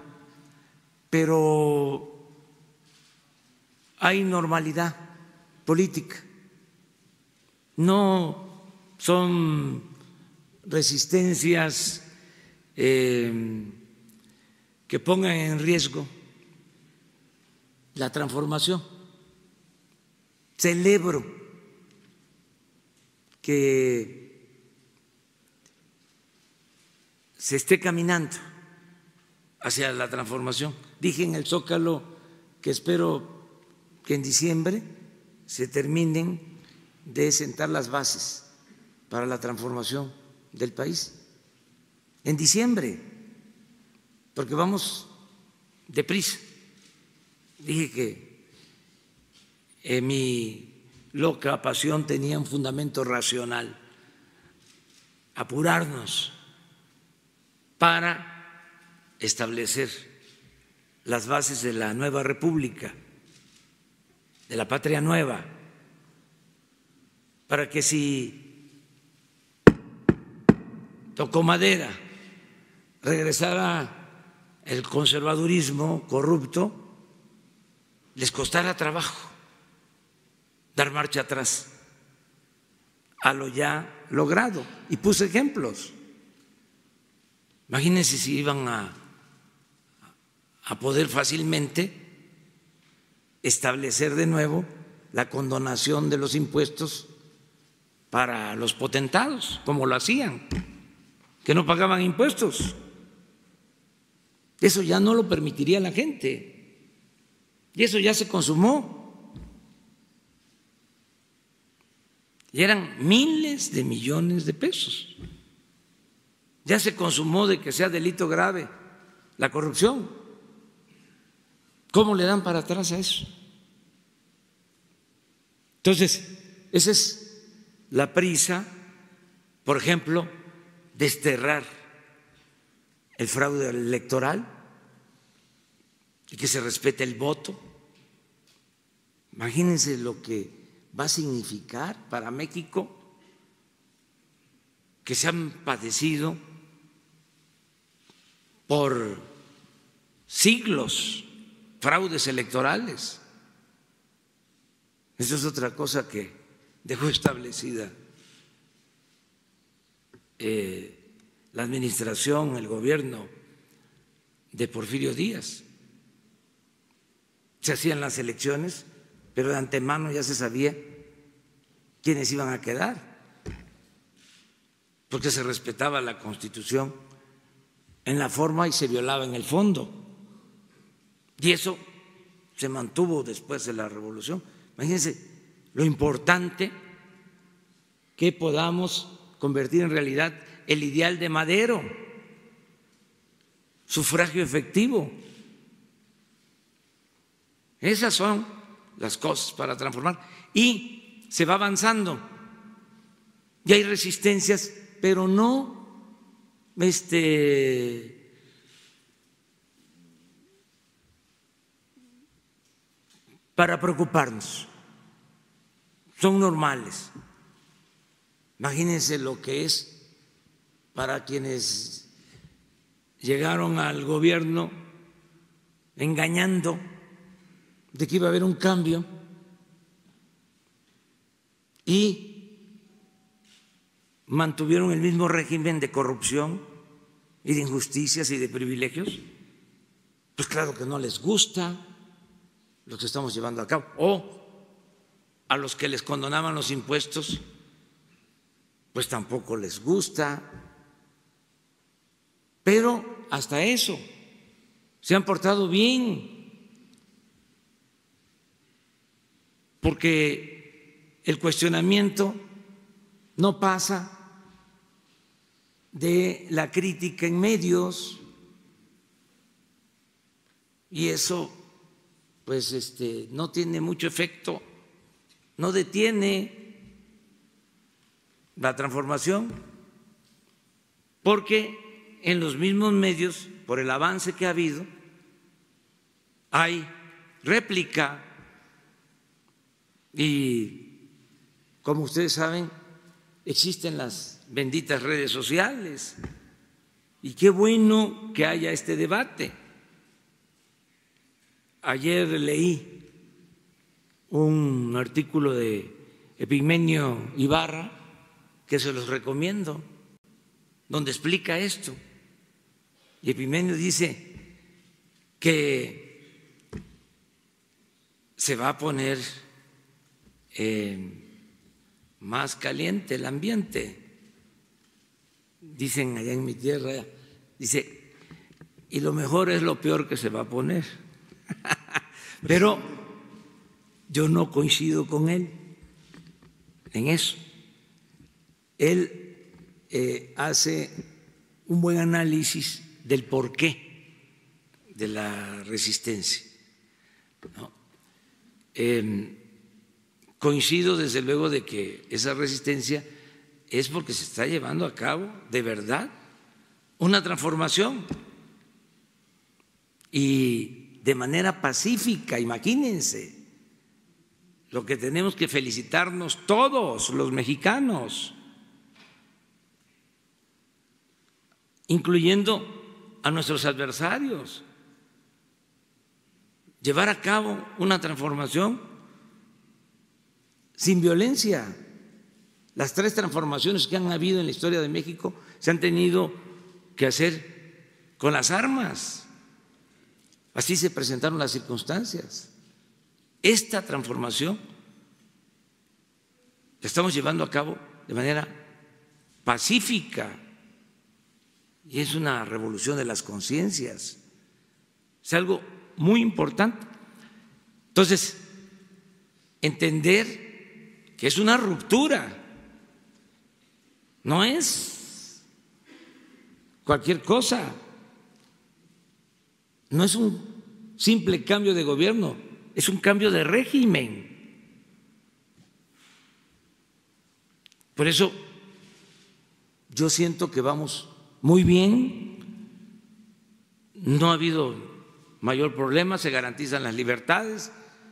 pero hay normalidad política. No son resistencias que pongan en riesgo la transformación. Celebro que se esté caminando hacia la transformación. Dije en el Zócalo que espero que en diciembre se terminen de sentar las bases para la transformación del país. En diciembre, porque vamos deprisa. Dije que mi loca pasión tenía un fundamento racional, apurarnos para establecer las bases de la nueva república, de la patria nueva, para que si tocó madera, regresara el conservadurismo corrupto, les costara trabajo dar marcha atrás a lo ya logrado. Y puse ejemplos. Imagínense si iban a poder fácilmente establecer de nuevo la condonación de los impuestos para los potentados, como lo hacían, que no pagaban impuestos. Eso ya no lo permitiría la gente. Y eso ya se consumó. Y eran miles de millones de pesos. Ya se consumó de que sea delito grave la corrupción. ¿Cómo le dan para atrás a eso? Entonces, esa es la prisa, por ejemplo, desterrar el fraude electoral y que se respete el voto. Imagínense lo que va a significar para México que se han padecido por siglos fraudes electorales. Eso es otra cosa que dejó establecida la administración, el gobierno de Porfirio Díaz. Se hacían las elecciones, pero de antemano ya se sabía quiénes iban a quedar, porque se respetaba la Constitución en la forma y se violaba en el fondo. Y eso se mantuvo después de la Revolución. Imagínense lo importante que podamos convertir en realidad el ideal de Madero, sufragio efectivo. Esas son las cosas para transformar. Y se va avanzando. Y hay resistencias, pero no para preocuparnos, son normales. Imagínense lo que es para quienes llegaron al gobierno engañando de que iba a haber un cambio y mantuvieron el mismo régimen de corrupción y de injusticias y de privilegios. Pues claro que no les gusta lo que estamos llevando a cabo. O a los que les condonaban los impuestos, pues tampoco les gusta. Pero hasta eso se han portado bien, porque el cuestionamiento no pasa de la crítica en medios, y eso pues no tiene mucho efecto, no detiene la transformación, porque en los mismos medios, por el avance que ha habido, hay réplica y, como ustedes saben, existen las benditas redes sociales y qué bueno que haya este debate. Ayer leí un artículo de Epigmenio Ibarra que se los recomiendo, donde explica esto. Y Epigmenio dice que se va a poner más caliente el ambiente. Dicen allá en mi tierra, dice, y lo mejor es lo peor que se va a poner. Pero yo no coincido con él en eso. Él hace un buen análisis del porqué de la resistencia, ¿no? Coincido desde luego de que esa resistencia es porque se está llevando a cabo de verdad una transformación y de manera pacífica. Imagínense lo que tenemos que felicitarnos todos los mexicanos, incluyendo a nuestros adversarios, llevar a cabo una transformación sin violencia. Las 3 transformaciones que han habido en la historia de México se han tenido que hacer con las armas. Así se presentaron las circunstancias. Esta transformación la estamos llevando a cabo de manera pacífica y es una revolución de las conciencias. Es algo muy importante. Entonces, entender que es una ruptura, no es cualquier cosa. No es un simple cambio de gobierno, es un cambio de régimen. Por eso yo siento que vamos muy bien, no ha habido mayor problema, se garantizan las libertades.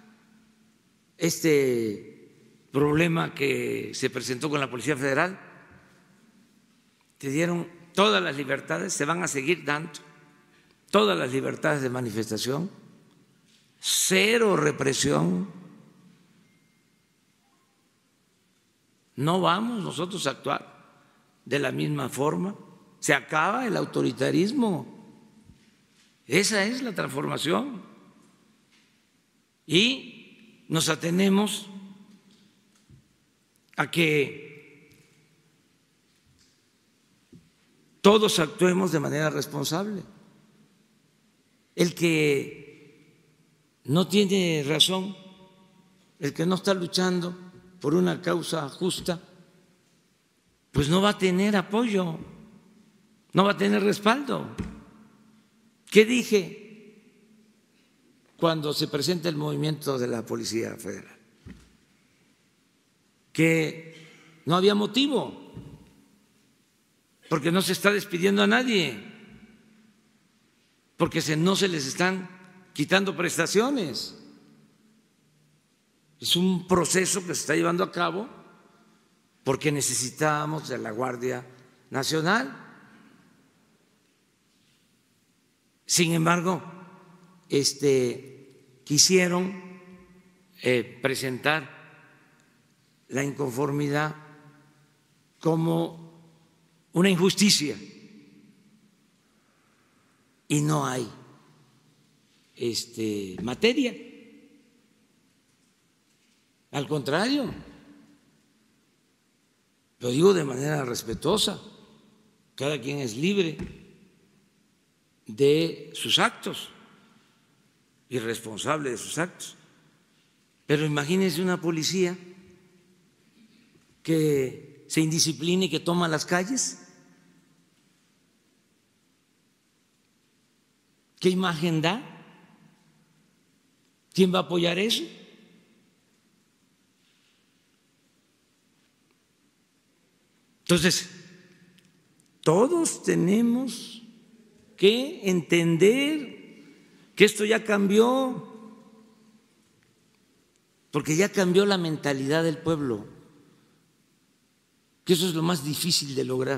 Este problema que se presentó con la Policía Federal, te dieron todas las libertades, se van a seguir dando todas las libertades de manifestación, cero represión. No vamos nosotros a actuar de la misma forma, se acaba el autoritarismo, esa es la transformación y nos atenemos a que todos actuemos de manera responsable. El que no tiene razón, el que no está luchando por una causa justa, pues no va a tener apoyo, no va a tener respaldo. ¿Qué dije cuando se presenta el movimiento de la Policía Federal? Que no había motivo, porque no se está despidiendo a nadie, porque no se les están quitando prestaciones. Es un proceso que se está llevando a cabo porque necesitábamos de la Guardia Nacional. Sin embargo, quisieron presentar la inconformidad como una injusticia y no hay materia. Al contrario, lo digo de manera respetuosa, cada quien es libre de sus actos y responsable de sus actos. Pero imagínense una policía que se indiscipline y que toma las calles. ¿Qué imagen da? ¿Quién va a apoyar eso? Entonces, todos tenemos que entender que esto ya cambió, porque ya cambió la mentalidad del pueblo, que eso es lo más difícil de lograr.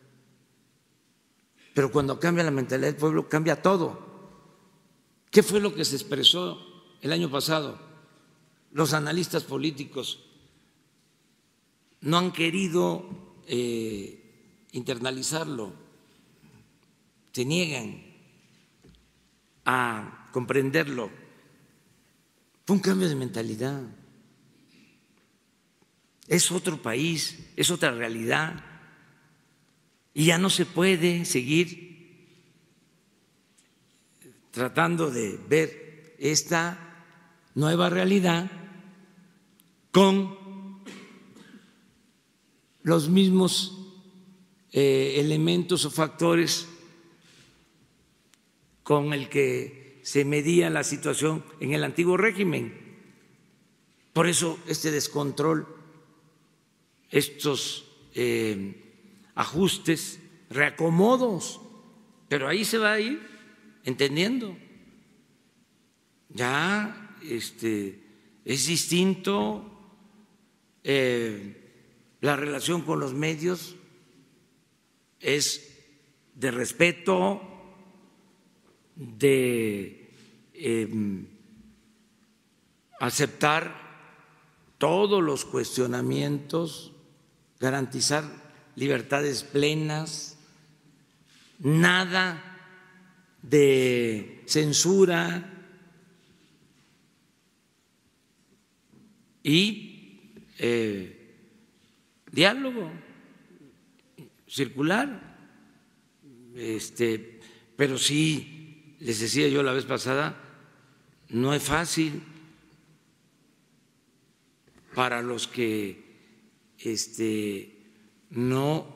Pero cuando cambia la mentalidad del pueblo, cambia todo. ¿Qué fue lo que se expresó el año pasado? Los analistas políticos no han querido internalizarlo, se niegan a comprenderlo. Fue un cambio de mentalidad. Es otro país, es otra realidad y ya no se puede seguir tratando de ver esta nueva realidad con los mismos elementos o factores con el que se medía la situación en el antiguo régimen. Por eso este descontrol, estos ajustes, reacomodos, pero ahí se va a ir entendiendo. Ya es distinto la relación con los medios, es de respeto, de aceptar todos los cuestionamientos, garantizar libertades plenas, nada de censura y diálogo circular. Pero sí, les decía yo la vez pasada, no es fácil para los que no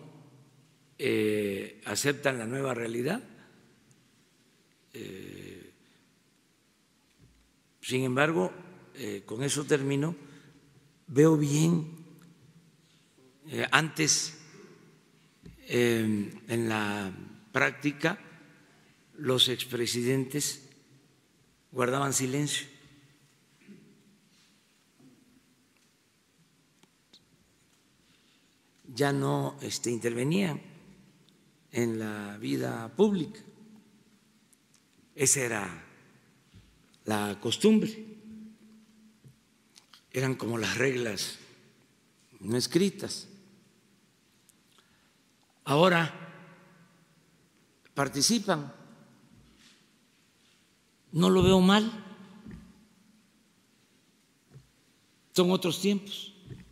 aceptan la nueva realidad. Sin embargo, con eso termino, veo bien Antes, en la práctica, los expresidentes guardaban silencio. Ya no intervenían en la vida pública. Esa era la costumbre. Eran como las reglas no escritas. Ahora participan. No lo veo mal. Son otros tiempos.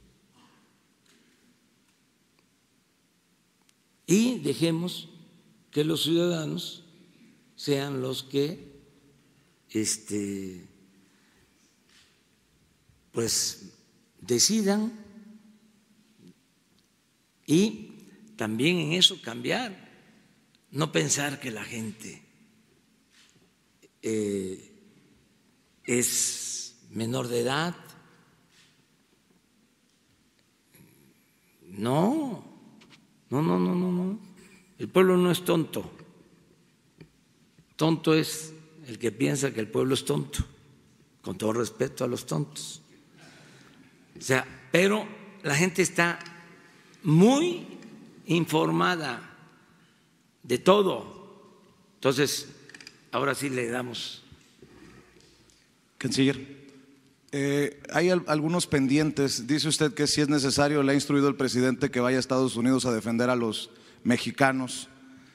Y dejemos que los ciudadanos sean los que pues decidan, y también en eso cambiar, no pensar que la gente es menor de edad. No. El pueblo no es tonto. Tonto es el que piensa que el pueblo es tonto, con todo respeto a los tontos. O sea, pero la gente está muy informada de todo. Entonces, ahora sí le damos. Canciller, hay algunos pendientes. Dice usted que si es necesario, le ha instruido el presidente que vaya a Estados Unidos a defender a los mexicanos.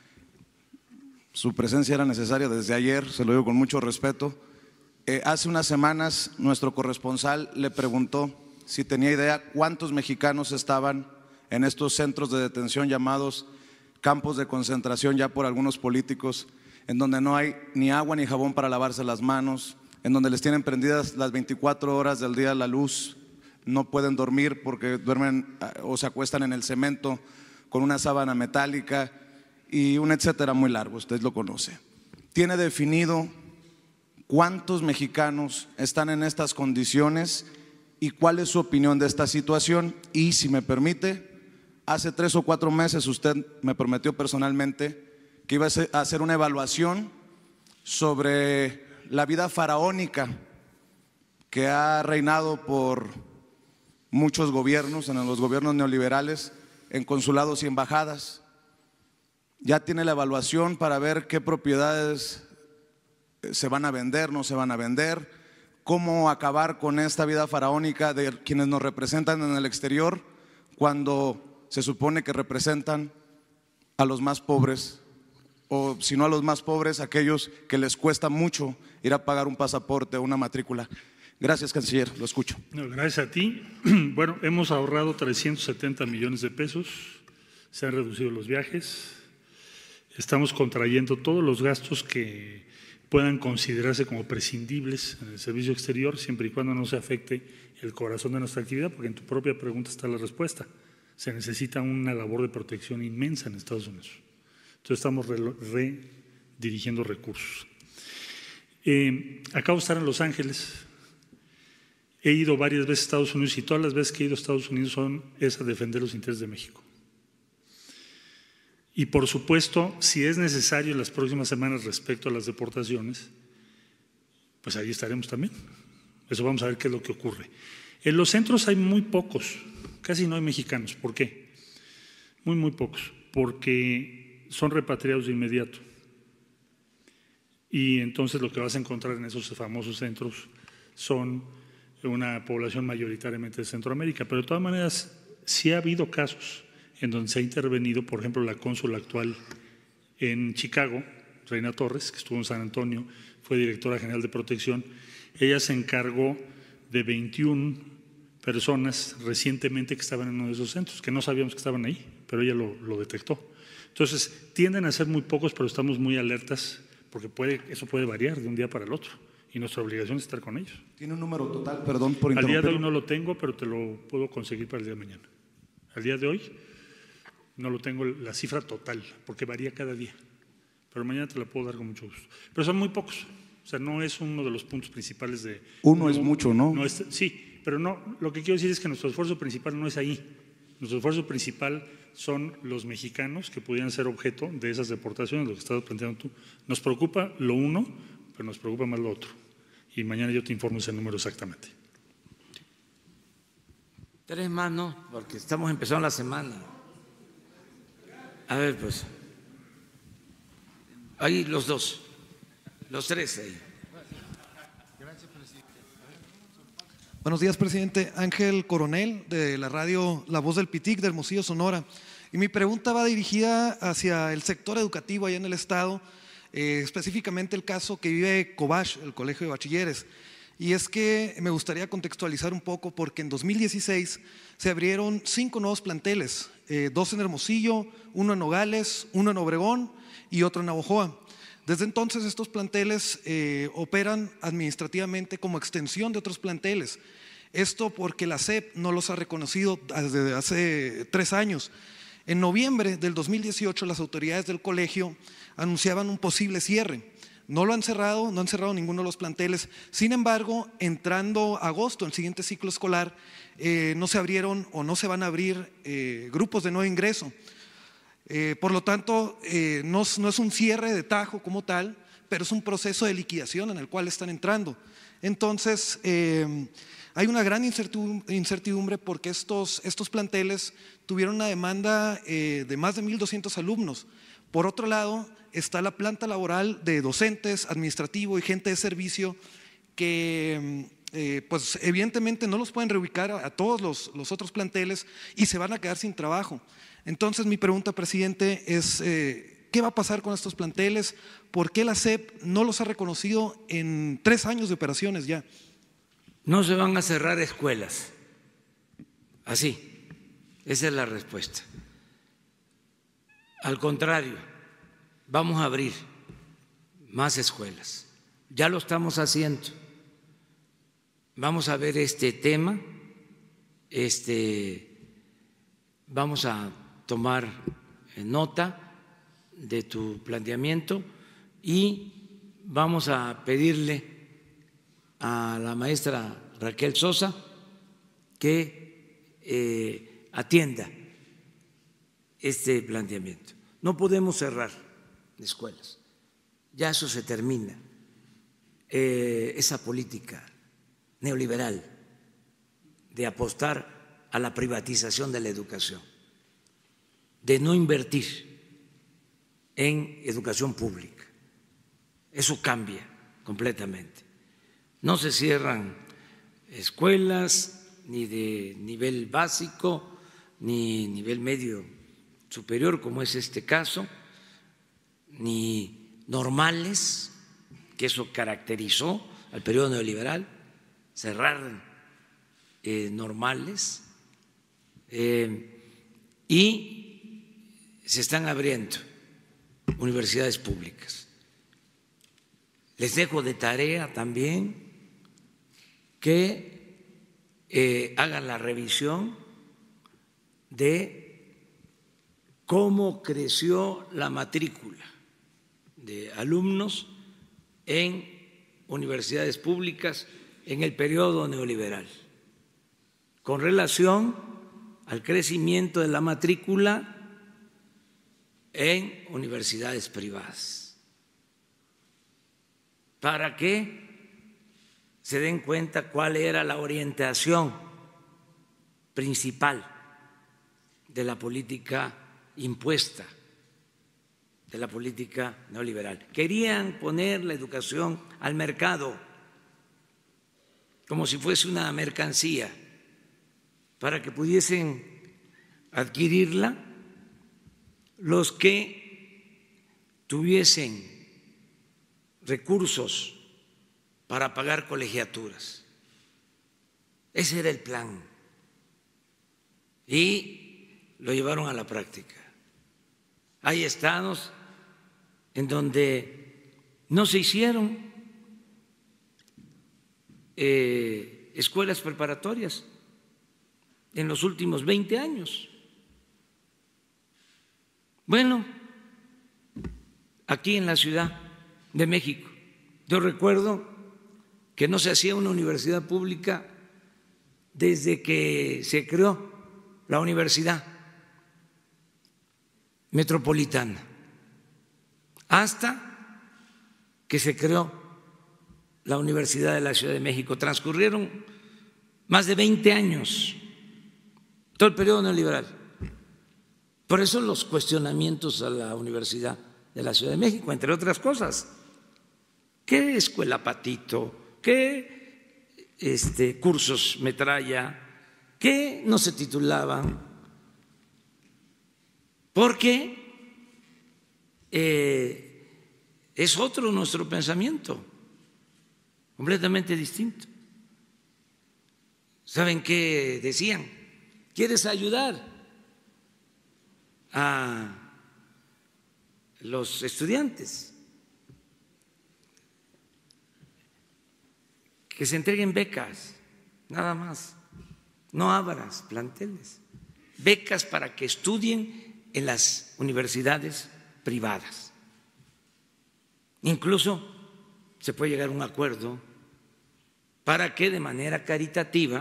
Su presencia era necesaria desde ayer, se lo digo con mucho respeto. Hace unas semanas nuestro corresponsal le preguntó si tenía idea cuántos mexicanos estaban en estos centros de detención llamados campos de concentración ya por algunos políticos, en donde no hay ni agua ni jabón para lavarse las manos, en donde les tienen prendidas las 24 horas del día la luz, no pueden dormir porque duermen o se acuestan en el cemento con una sábana metálica y un etcétera muy largo, usted lo conoce. ¿Tiene definido cuántos mexicanos están en estas condiciones y cuál es su opinión de esta situación? Y si me permite, hace 3 o 4 meses usted me prometió personalmente que iba a hacer una evaluación sobre la vida faraónica que ha reinado por muchos gobiernos, en los gobiernos neoliberales, en consulados y embajadas. Ya tiene la evaluación para ver qué propiedades se van a vender, no se van a vender, cómo acabar con esta vida faraónica de quienes nos representan en el exterior cuando se supone que representan a los más pobres, o si no a los más pobres, aquellos que les cuesta mucho ir a pagar un pasaporte o una matrícula. Gracias, canciller, lo escucho. No, gracias a ti. Bueno, hemos ahorrado 370 millones de pesos, se han reducido los viajes, estamos contrayendo todos los gastos que puedan considerarse como prescindibles en el servicio exterior, siempre y cuando no se afecte el corazón de nuestra actividad, porque en tu propia pregunta está la respuesta. Se necesita una labor de protección inmensa en Estados Unidos. Entonces estamos redirigiendo recursos. Acabo de estar en Los Ángeles. He ido varias veces a Estados Unidos y todas las veces que he ido a Estados Unidos es a defender los intereses de México. Y por supuesto, si es necesario en las próximas semanas respecto a las deportaciones, pues ahí estaremos también. Eso vamos a ver qué es lo que ocurre. En los centros hay muy pocos, casi no hay mexicanos. ¿Por qué? Muy pocos, porque son repatriados de inmediato. Y entonces lo que vas a encontrar en esos famosos centros son una población mayoritariamente de Centroamérica, pero de todas maneras sí ha habido casos en donde se ha intervenido, por ejemplo, la cónsul actual en Chicago, Reina Torres, que estuvo en San Antonio, fue directora general de protección. Ella se encargó de 21 personas recientemente que estaban en uno de esos centros, que no sabíamos que estaban ahí, pero ella lo detectó. Entonces, tienden a ser muy pocos, pero estamos muy alertas, porque eso puede variar de un día para el otro, y nuestra obligación es estar con ellos. ¿Tiene un número total? Perdón por interrumpir. Al día de hoy no lo tengo, pero te lo puedo conseguir para el día de mañana. Al día de hoy no lo tengo la cifra total, porque varía cada día, pero mañana te la puedo dar con mucho gusto. Pero son muy pocos, o sea, no es uno de los puntos principales de… Uno es mucho, ¿no? Sí, pero no, lo que quiero decir es que nuestro esfuerzo principal no es ahí. Nuestro esfuerzo principal son los mexicanos que pudieran ser objeto de esas deportaciones, lo que estás planteando tú. Nos preocupa lo uno, pero nos preocupa más lo otro. Y mañana yo te informo ese número exactamente. 3 más, no, porque estamos empezando la semana. A ver, pues. Ahí los 2, los 3 ahí. Buenos días, presidente. Ángel Coronel, de la radio La Voz del Pitic, de Hermosillo, Sonora. Y mi pregunta va dirigida hacia el sector educativo allá en el estado, específicamente el caso que vive Cobach, el Colegio de Bachilleres. Y es que me gustaría contextualizar un poco porque en 2016 se abrieron 5 nuevos planteles, 2 en Hermosillo, 1 en Nogales, 1 en Obregón y otro en Navojoa. Desde entonces estos planteles operan administrativamente como extensión de otros planteles. Esto porque la SEP no los ha reconocido desde hace 3 años. En noviembre del 2018 las autoridades del colegio anunciaban un posible cierre. No lo han cerrado, no han cerrado ninguno de los planteles. Sin embargo, entrando agosto, el siguiente ciclo escolar, no se abrieron o no se van a abrir grupos de nuevo ingreso. Por lo tanto, no es un cierre de tajo como tal, pero es un proceso de liquidación en el cual están entrando. Entonces, hay una gran incertidumbre porque estos planteles tuvieron una demanda de más de 1,200 alumnos. Por otro lado, está la planta laboral de docentes, administrativo y gente de servicio que pues evidentemente no los pueden reubicar a todos los otros planteles y se van a quedar sin trabajo. Entonces mi pregunta, presidente, es ¿qué va a pasar con estos planteles? ¿Por qué la SEP no los ha reconocido en 3 años de operaciones ya? No se van a cerrar escuelas, así, esa es la respuesta. Al contrario, vamos a abrir más escuelas, ya lo estamos haciendo. Vamos a ver este tema, vamos a tomar nota de tu planteamiento y vamos a pedirle a la maestra Raquel Sosa que atienda este planteamiento. No podemos cerrar escuelas, ya eso se termina, esa política neoliberal de apostar a la privatización de la educación, de no invertir en educación pública. Eso cambia completamente. No se cierran escuelas ni de nivel básico ni nivel medio superior, como es este caso, ni normales, que eso caracterizó al periodo neoliberal, cerrar normales, y se están abriendo universidades públicas. Les dejo de tarea también que hagan la revisión de cómo creció la matrícula de alumnos en universidades públicas en el periodo neoliberal, con relación al crecimiento de la matrícula en universidades privadas, para que se den cuenta cuál era la orientación principal de la política impuesta, de la política neoliberal. Querían poner la educación al mercado como si fuese una mercancía, para que pudiesen adquirirla los que tuviesen recursos para pagar colegiaturas. Ese era el plan y lo llevaron a la práctica. Hay estados en donde no se hicieron escuelas preparatorias en los últimos 20 años. Bueno, aquí en la Ciudad de México, yo recuerdo que no se hacía una universidad pública desde que se creó la Universidad Metropolitana, hasta que se creó la Universidad de la Ciudad de México. Transcurrieron más de 20 años, todo el periodo neoliberal. Por eso los cuestionamientos a la Universidad de la Ciudad de México, entre otras cosas. ¿Qué escuela patito? ¿Qué cursos metralla? ¿Qué no se titulaban? Porque es otro nuestro pensamiento, completamente distinto. ¿Saben qué decían? ¿Quieres ayudar a los estudiantes? Que se entreguen becas, nada más. No abras planteles. Becas para que estudien en las universidades privadas. Incluso se puede llegar a un acuerdo para que de manera caritativa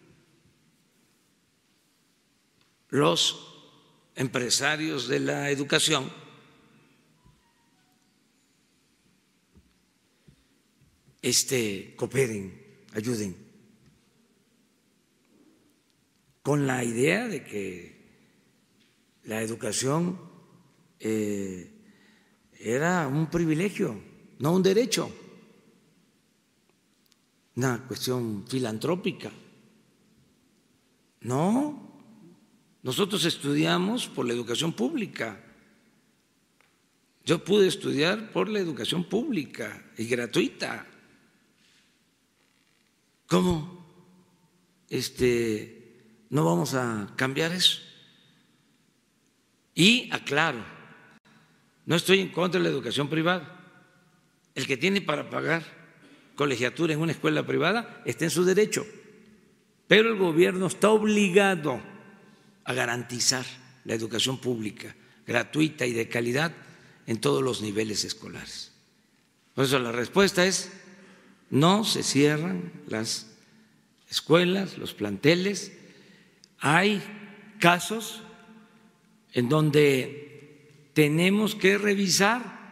los empresarios de la educación cooperen, ayuden, con la idea de que la educación era un privilegio, no un derecho, una cuestión filantrópica. No, nosotros estudiamos por la educación pública. Yo pude estudiar por la educación pública y gratuita. ¿Cómo no vamos a cambiar eso? Y aclaro, no estoy en contra de la educación privada. El que tiene para pagar colegiatura en una escuela privada está en su derecho, pero el gobierno está obligado a garantizar la educación pública, gratuita y de calidad en todos los niveles escolares. Por eso la respuesta es: no se cierran las escuelas, los planteles. Hay casos en donde tenemos que revisar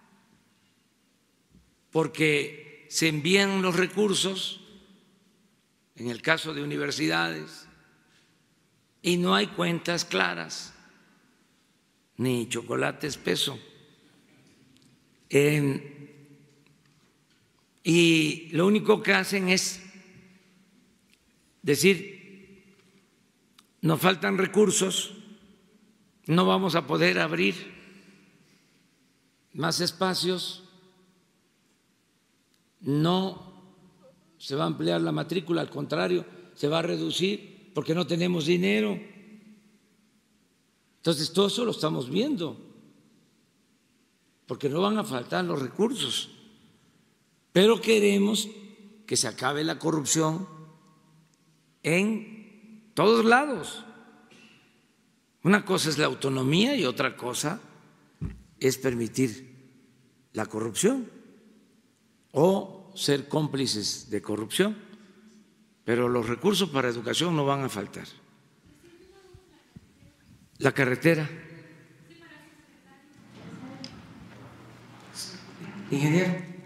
porque se envían los recursos, en el caso de universidades, y no hay cuentas claras, ni chocolate espeso. Y lo único que hacen es decir: nos faltan recursos, no vamos a poder abrir más espacios, no se va a ampliar la matrícula, al contrario, se va a reducir porque no tenemos dinero. Entonces, todo eso lo estamos viendo, porque no van a faltar los recursos. Pero queremos que se acabe la corrupción en todos lados. Una cosa es la autonomía y otra cosa es permitir la corrupción o ser cómplices de corrupción. Pero los recursos para educación no van a faltar. La carretera. Ingeniero.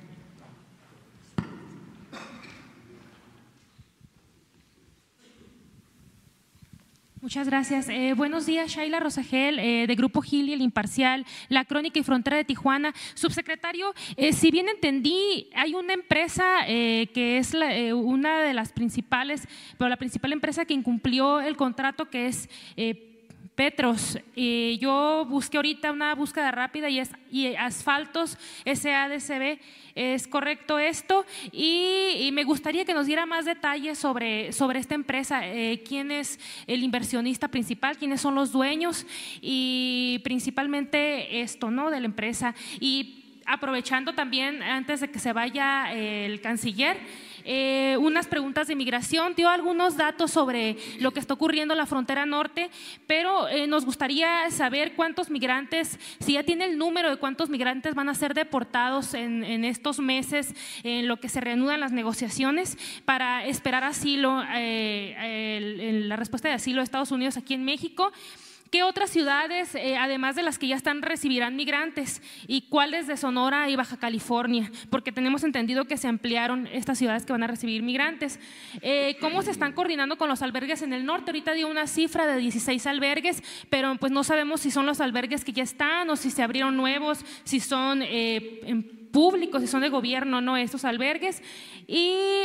Muchas gracias. Buenos días, Shaila Rosagel, de Grupo Gili, El Imparcial, La Crónica y Frontera de Tijuana. Subsecretario, si bien entendí, hay una empresa que es una de las principales, pero la principal empresa que incumplió el contrato, que es Petros. Yo busqué ahorita una búsqueda rápida y Asfaltos SADCB. ¿Es correcto esto? Y me gustaría que nos diera más detalles sobre esta empresa. ¿Quién es el inversionista principal? ¿Quiénes son los dueños? Y principalmente esto, ¿no?, de la empresa. Y aprovechando también, antes de que se vaya el canciller, unas preguntas de migración, dio algunos datos sobre lo que está ocurriendo en la frontera norte, pero nos gustaría saber cuántos migrantes, si ya tiene el número de cuántos migrantes van a ser deportados en estos meses, en lo que se reanudan las negociaciones para esperar asilo, la respuesta de asilo de Estados Unidos aquí en México. ¿Qué otras ciudades, además de las que ya están, recibirán migrantes? ¿Y cuáles de Sonora y Baja California? Porque tenemos entendido que se ampliaron estas ciudades que van a recibir migrantes. ¿Cómo se están coordinando con los albergues en el norte? Ahorita dio una cifra de 16 albergues, pero pues no sabemos si son los albergues que ya están o si se abrieron nuevos, si son públicos, si son de gobierno, ¿no? Estos albergues. Y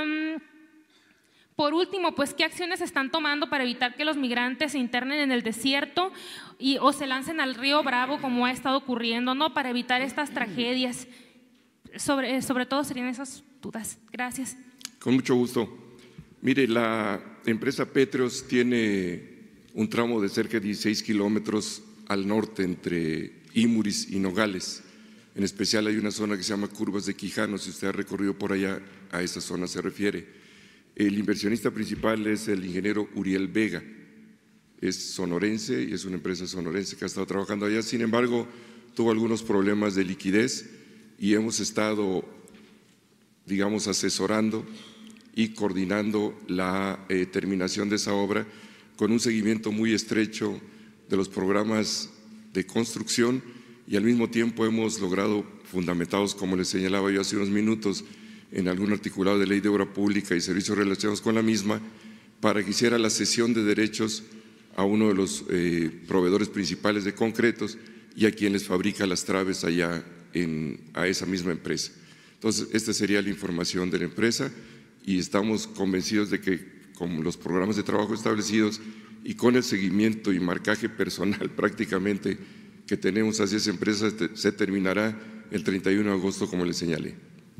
por último, pues, ¿qué acciones se están tomando para evitar que los migrantes se internen en el desierto o se lancen al río Bravo, como ha estado ocurriendo, ¿no? Para evitar estas tragedias. Sobre todo serían esas dudas. Gracias. Con mucho gusto. Mire, la empresa Petros tiene un tramo de cerca de 16 kilómetros al norte entre Imuris y Nogales. En especial hay una zona que se llama Curvas de Quijano. Si usted ha recorrido por allá, a esa zona se refiere. El inversionista principal es el ingeniero Uriel Vega, es sonorense y es una empresa sonorense que ha estado trabajando allá. Sin embargo, tuvo algunos problemas de liquidez y hemos estado, digamos, asesorando y coordinando la terminación de esa obra con un seguimiento muy estrecho de los programas de construcción, y al mismo tiempo hemos logrado, fundamentados, como les señalaba yo hace unos minutos, en algún articulado de ley de obra pública y servicios relacionados con la misma, para que hiciera la cesión de derechos a uno de los proveedores principales de concretos y a quien les fabrica las traves allá a esa misma empresa. Entonces, esta sería la información de la empresa y estamos convencidos de que con los programas de trabajo establecidos y con el seguimiento y marcaje personal prácticamente que tenemos hacia esa empresa, se terminará el 31 de agosto, como les señalé.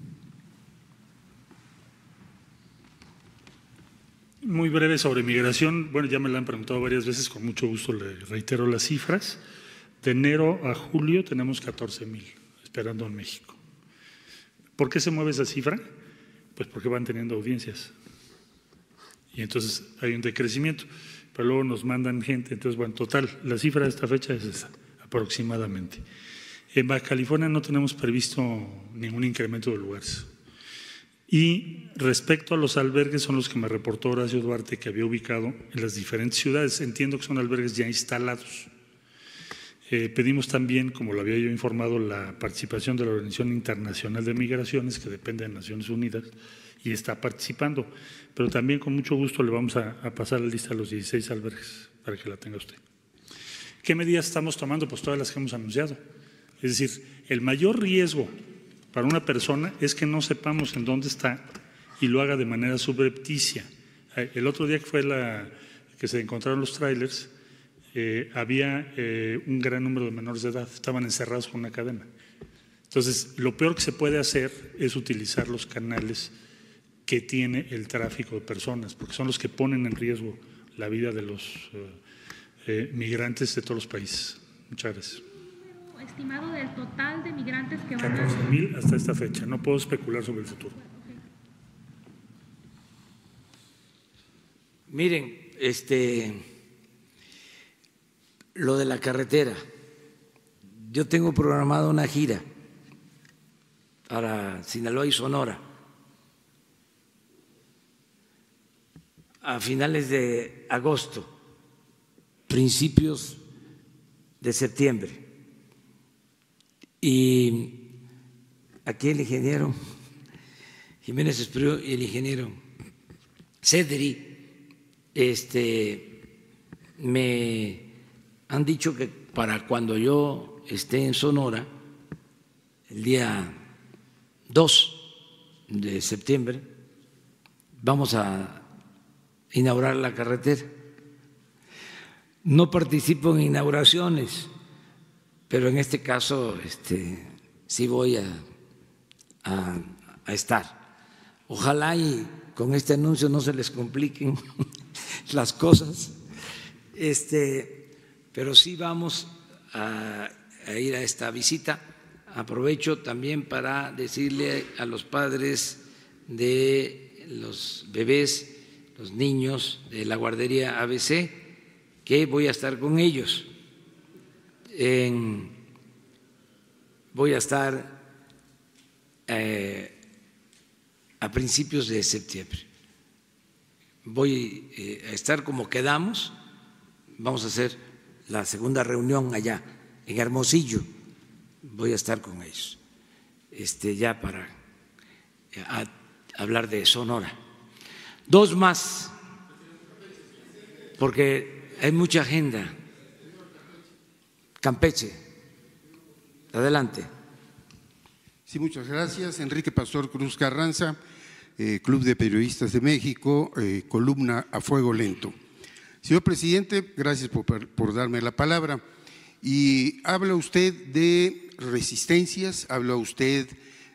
Muy breve sobre migración. Bueno, ya me la han preguntado varias veces, con mucho gusto le reitero las cifras. De enero a julio tenemos 14,000 esperando en México. ¿Por qué se mueve esa cifra? Pues porque van teniendo audiencias. Y entonces hay un decrecimiento, pero luego nos mandan gente. Entonces, bueno, total, la cifra de esta fecha es esa, aproximadamente. En Baja California no tenemos previsto ningún incremento de lugares. Y respecto a los albergues, son los que me reportó Horacio Duarte que había ubicado en las diferentes ciudades. Entiendo que son albergues ya instalados. Pedimos también, como lo había yo informado, la participación de la Organización Internacional de Migraciones, que depende de Naciones Unidas, y está participando. Pero también con mucho gusto le vamos a pasar la lista de los 16 albergues para que la tenga usted. ¿Qué medidas estamos tomando? Pues todas las que hemos anunciado. Es decir, el mayor riesgo para una persona es que no sepamos en dónde está y lo haga de manera subrepticia. El otro día que fue que se encontraron los trailers, había un gran número de menores de edad, estaban encerrados con una cadena. Entonces, lo peor que se puede hacer es utilizar los canales que tiene el tráfico de personas, porque son los que ponen en riesgo la vida de los migrantes de todos los países. Muchas gracias. Estimado del total de migrantes que van 14,000 hasta esta fecha. No puedo especular sobre el futuro. Miren, lo de la carretera. Yo tengo programada una gira para Sinaloa y Sonora a finales de agosto, principios de septiembre. Y aquí el ingeniero Jiménez Espriu y el ingeniero Cedri me han dicho que para cuando yo esté en Sonora, el día 2 de septiembre, vamos a inaugurar la carretera. No participo en inauguraciones, pero en este caso sí voy a estar. Ojalá y con este anuncio no se les compliquen las cosas, pero sí vamos a ir a esta visita. Aprovecho también para decirle a los padres de los bebés, los niños de la guardería ABC, que voy a estar con ellos. Voy a estar a principios de septiembre. Voy a estar como quedamos, vamos a hacer la segunda reunión allá en Hermosillo, voy a estar con ellos, ya para hablar de Sonora. Dos más, porque hay mucha agenda. Campeche, adelante. Sí, muchas gracias. Enrique Pastor Cruz Carranza, Club de Periodistas de México, columna A Fuego Lento. Señor presidente, gracias por darme la palabra. Y habla usted de resistencias, habla usted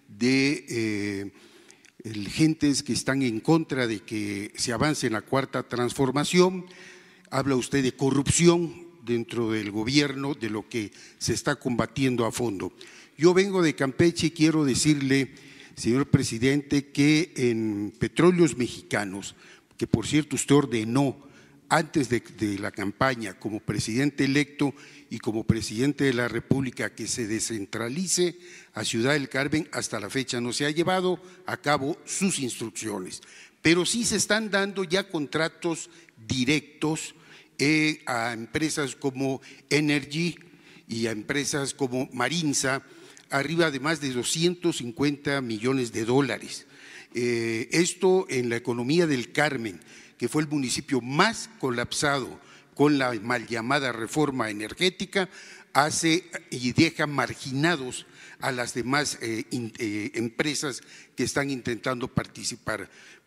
de gentes que están en contra de que se avance en la cuarta transformación, habla usted de corrupción dentro del gobierno, de lo que se está combatiendo a fondo. Yo vengo de Campeche y quiero decirle, señor presidente, que en Petróleos Mexicanos, que por cierto usted ordenó antes de la campaña como presidente electo y como presidente de la República que se descentralice a Ciudad del Carmen, hasta la fecha no se ha llevado a cabo sus instrucciones. Pero sí se están dando ya contratos directos a empresas como Energy y a empresas como Marinsa, arriba de más de 250 millones de dólares. Esto en la economía del Carmen, que fue el municipio más colapsado con la mal llamada reforma energética, hace y deja marginados a las demás empresas que están intentando participar.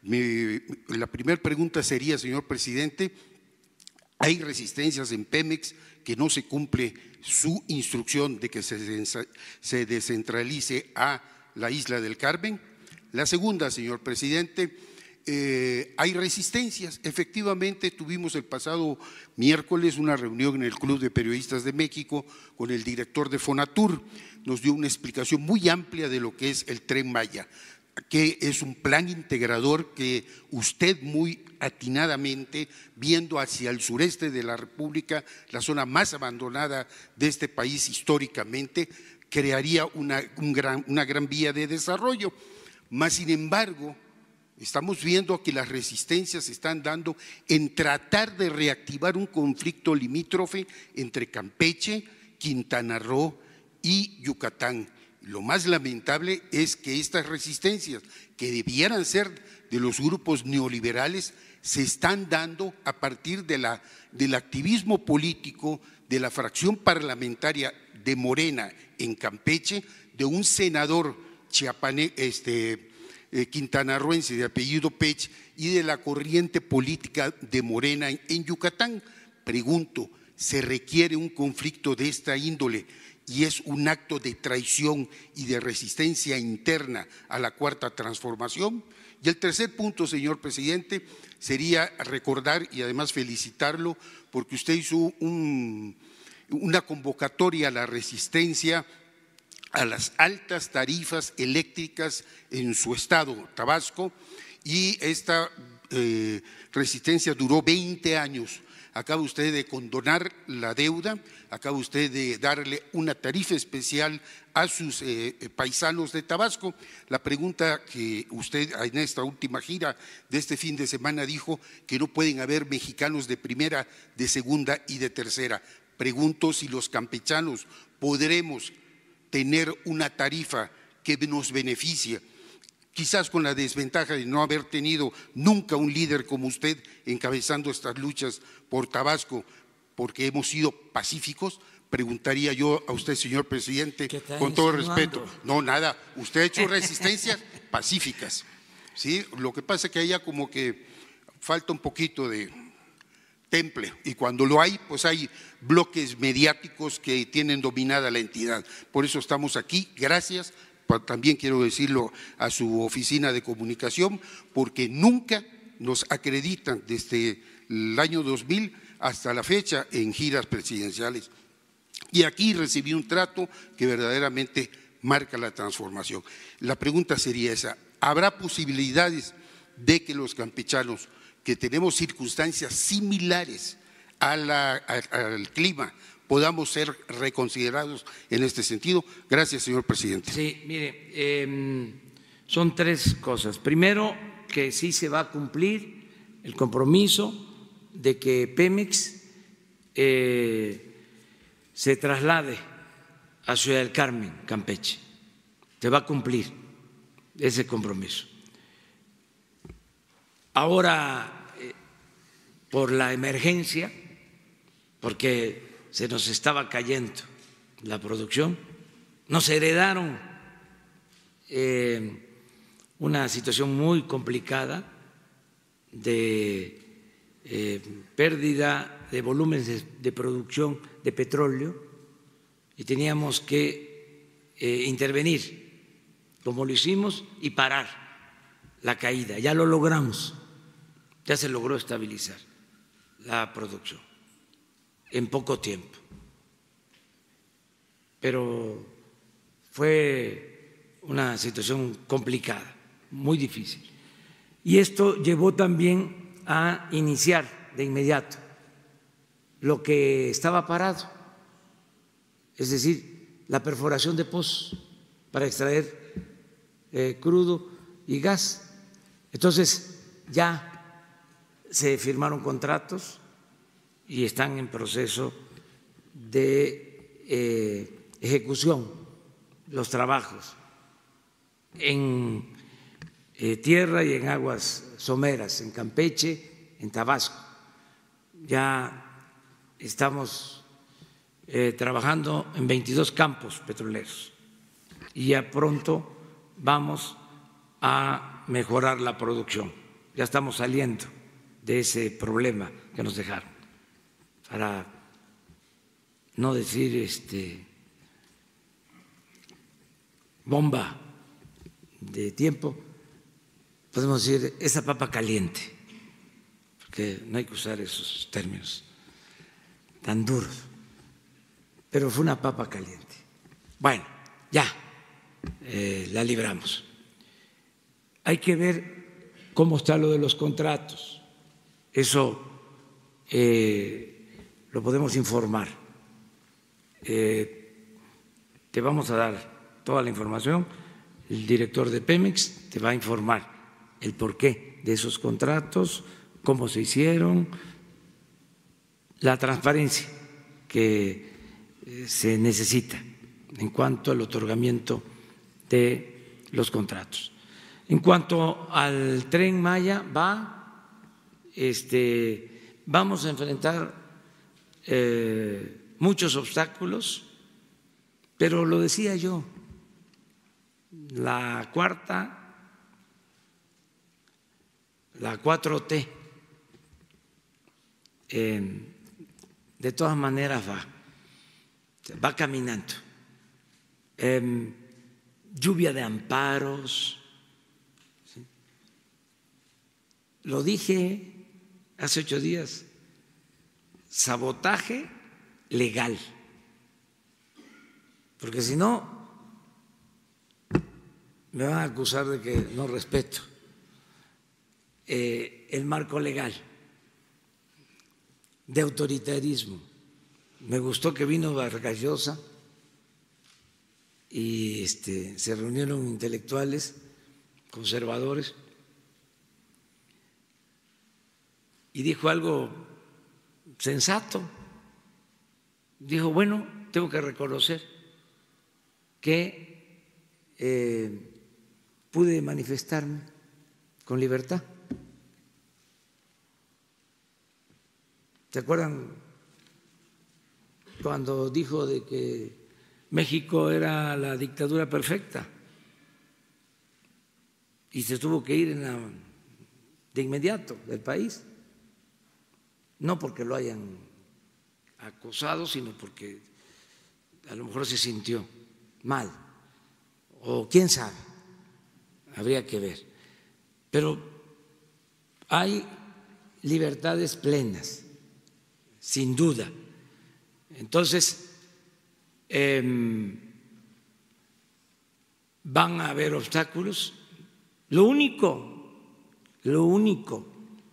La primera pregunta sería, señor presidente, hay resistencias en Pemex que no se cumple su instrucción de que se descentralice a la isla del Carmen. La segunda, señor presidente, hay resistencias. Efectivamente, tuvimos el pasado miércoles una reunión en el Club de Periodistas de México con el director de Fonatur. Nos dio una explicación muy amplia de lo que es el Tren Maya, que es un plan integrador que usted muy atinadamente, viendo hacia el sureste de la República, la zona más abandonada de este país históricamente, crearía una gran vía de desarrollo. Mas, sin embargo, estamos viendo que las resistencias se están dando en tratar de reactivar un conflicto limítrofe entre Campeche, Quintana Roo y Yucatán. Lo más lamentable es que estas resistencias, que debieran ser de los grupos neoliberales, se están dando a partir del activismo político de la fracción parlamentaria de Morena en Campeche, de un senador quintanarroense de apellido Pech y de la corriente política de Morena en Yucatán. Pregunto, ¿se requiere un conflicto de esta índole y es un acto de traición y de resistencia interna a la cuarta transformación? Y el tercer punto, señor presidente, sería recordar y además felicitarlo porque usted hizo una convocatoria a la resistencia a las altas tarifas eléctricas en su estado, Tabasco, y esta resistencia duró 20 años. Acaba usted de condonar la deuda, acaba usted de darle una tarifa especial a sus paisanos de Tabasco. La pregunta que usted en esta última gira de este fin de semana dijo que no pueden haber mexicanos de primera, de segunda y de tercera. Pregunto si los campechanos podremos tener una tarifa que nos beneficie, quizás con la desventaja de no haber tenido nunca un líder como usted encabezando estas luchas por Tabasco, porque hemos sido pacíficos. Preguntaría yo a usted, señor presidente, con todo respeto. No, nada, usted ha hecho resistencias pacíficas, ¿sí? Lo que pasa es que allá como que falta un poquito de temple, y cuando lo hay, pues hay bloques mediáticos que tienen dominada la entidad. Por eso estamos aquí, gracias. También quiero decirlo a su oficina de comunicación, porque nunca nos acreditan desde el año 2000 hasta la fecha en giras presidenciales. Y aquí recibí un trato que verdaderamente marca la transformación. La pregunta sería esa: ¿Habrá posibilidades de que los campechanos, que tenemos circunstancias similares al clima, podamos ser reconsiderados en este sentido? Gracias, señor presidente. Sí, mire, son tres cosas. Primero, que sí se va a cumplir el compromiso de que Pemex se traslade a Ciudad del Carmen, Campeche. Se va a cumplir ese compromiso. Ahora, por la emergencia, porque se nos estaba cayendo la producción, nos heredaron una situación muy complicada de pérdida de volúmenes de producción de petróleo y teníamos que intervenir, como lo hicimos, y parar la caída. Ya lo logramos, ya se logró estabilizar la producción en poco tiempo, pero fue una situación complicada, muy difícil. Y esto llevó también a iniciar de inmediato lo que estaba parado, es decir, la perforación de pozos para extraer crudo y gas. Entonces ya se firmaron contratos y están en proceso de ejecución los trabajos en tierra y en aguas someras, en Campeche, en Tabasco. Ya estamos trabajando en 22 campos petroleros y ya pronto vamos a mejorar la producción. Ya estamos saliendo de ese problema que nos dejaron. Para no decir bomba de tiempo, podemos decir esa papa caliente, porque no hay que usar esos términos tan duros, pero fue una papa caliente. Bueno, ya la libramos. Hay que ver cómo está lo de los contratos. Eso lo podemos informar. Te vamos a dar toda la información. El director de Pemex te va a informar el porqué de esos contratos, cómo se hicieron, la transparencia que se necesita en cuanto al otorgamiento de los contratos. En cuanto al Tren Maya, vamos a enfrentar muchos obstáculos, pero lo decía yo, la 4T, de todas maneras va caminando. Lluvia de amparos, ¿sí? Lo dije hace 8 días, sabotaje legal, porque si no me van a acusar de que no respeto el marco legal, de autoritarismo. Me gustó que vino Vargas Llosa y se reunieron intelectuales conservadores y dijo algo sensato. Dijo, bueno, tengo que reconocer que pude manifestarme con libertad. ¿Se acuerdan cuando dijo de que México era la dictadura perfecta y se tuvo que ir de inmediato del país? No porque lo hayan acosado, sino porque a lo mejor se sintió mal, o quién sabe, habría que ver. Pero hay libertades plenas, sin duda. Entonces, van a haber obstáculos, Lo único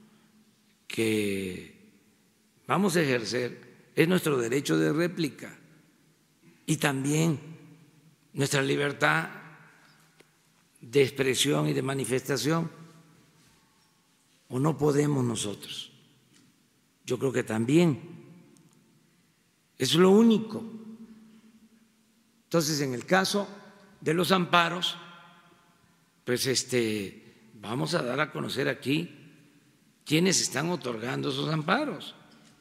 que vamos a ejercer es nuestro derecho de réplica y también nuestra libertad de expresión y de manifestación. ¿O no podemos nosotros? Yo creo que también. Es lo único. Entonces, en el caso de los amparos, pues vamos a dar a conocer aquí quiénes están otorgando esos amparos.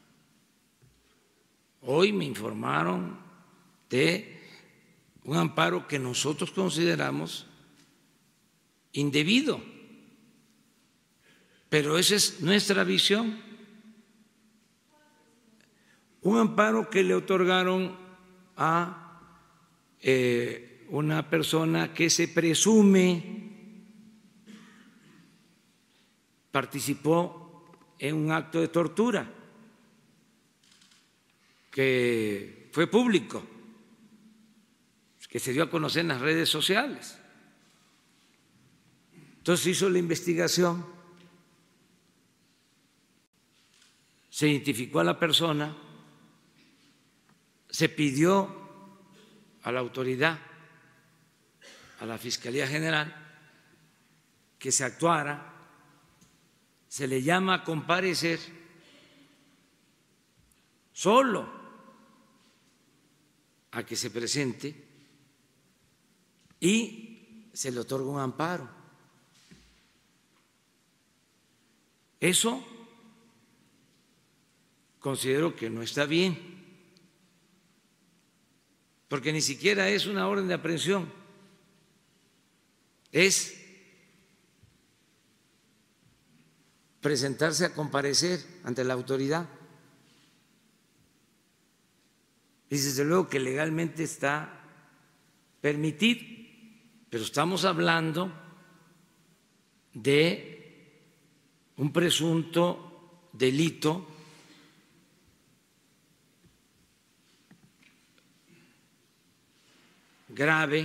Hoy me informaron de un amparo que nosotros consideramos indebido, pero esa es nuestra visión. Un amparo que le otorgaron a una persona que se presume participó en un acto de tortura que fue público, que se dio a conocer en las redes sociales. Entonces hizo la investigación, se identificó a la persona, se pidió a la autoridad, a la Fiscalía General, que se actuara, se le llama a comparecer solo a que se presente y se le otorga un amparo. Eso considero que no está bien, porque ni siquiera es una orden de aprehensión, es presentarse a comparecer ante la autoridad. Y desde luego que legalmente está permitido, pero estamos hablando de un presunto delito grave,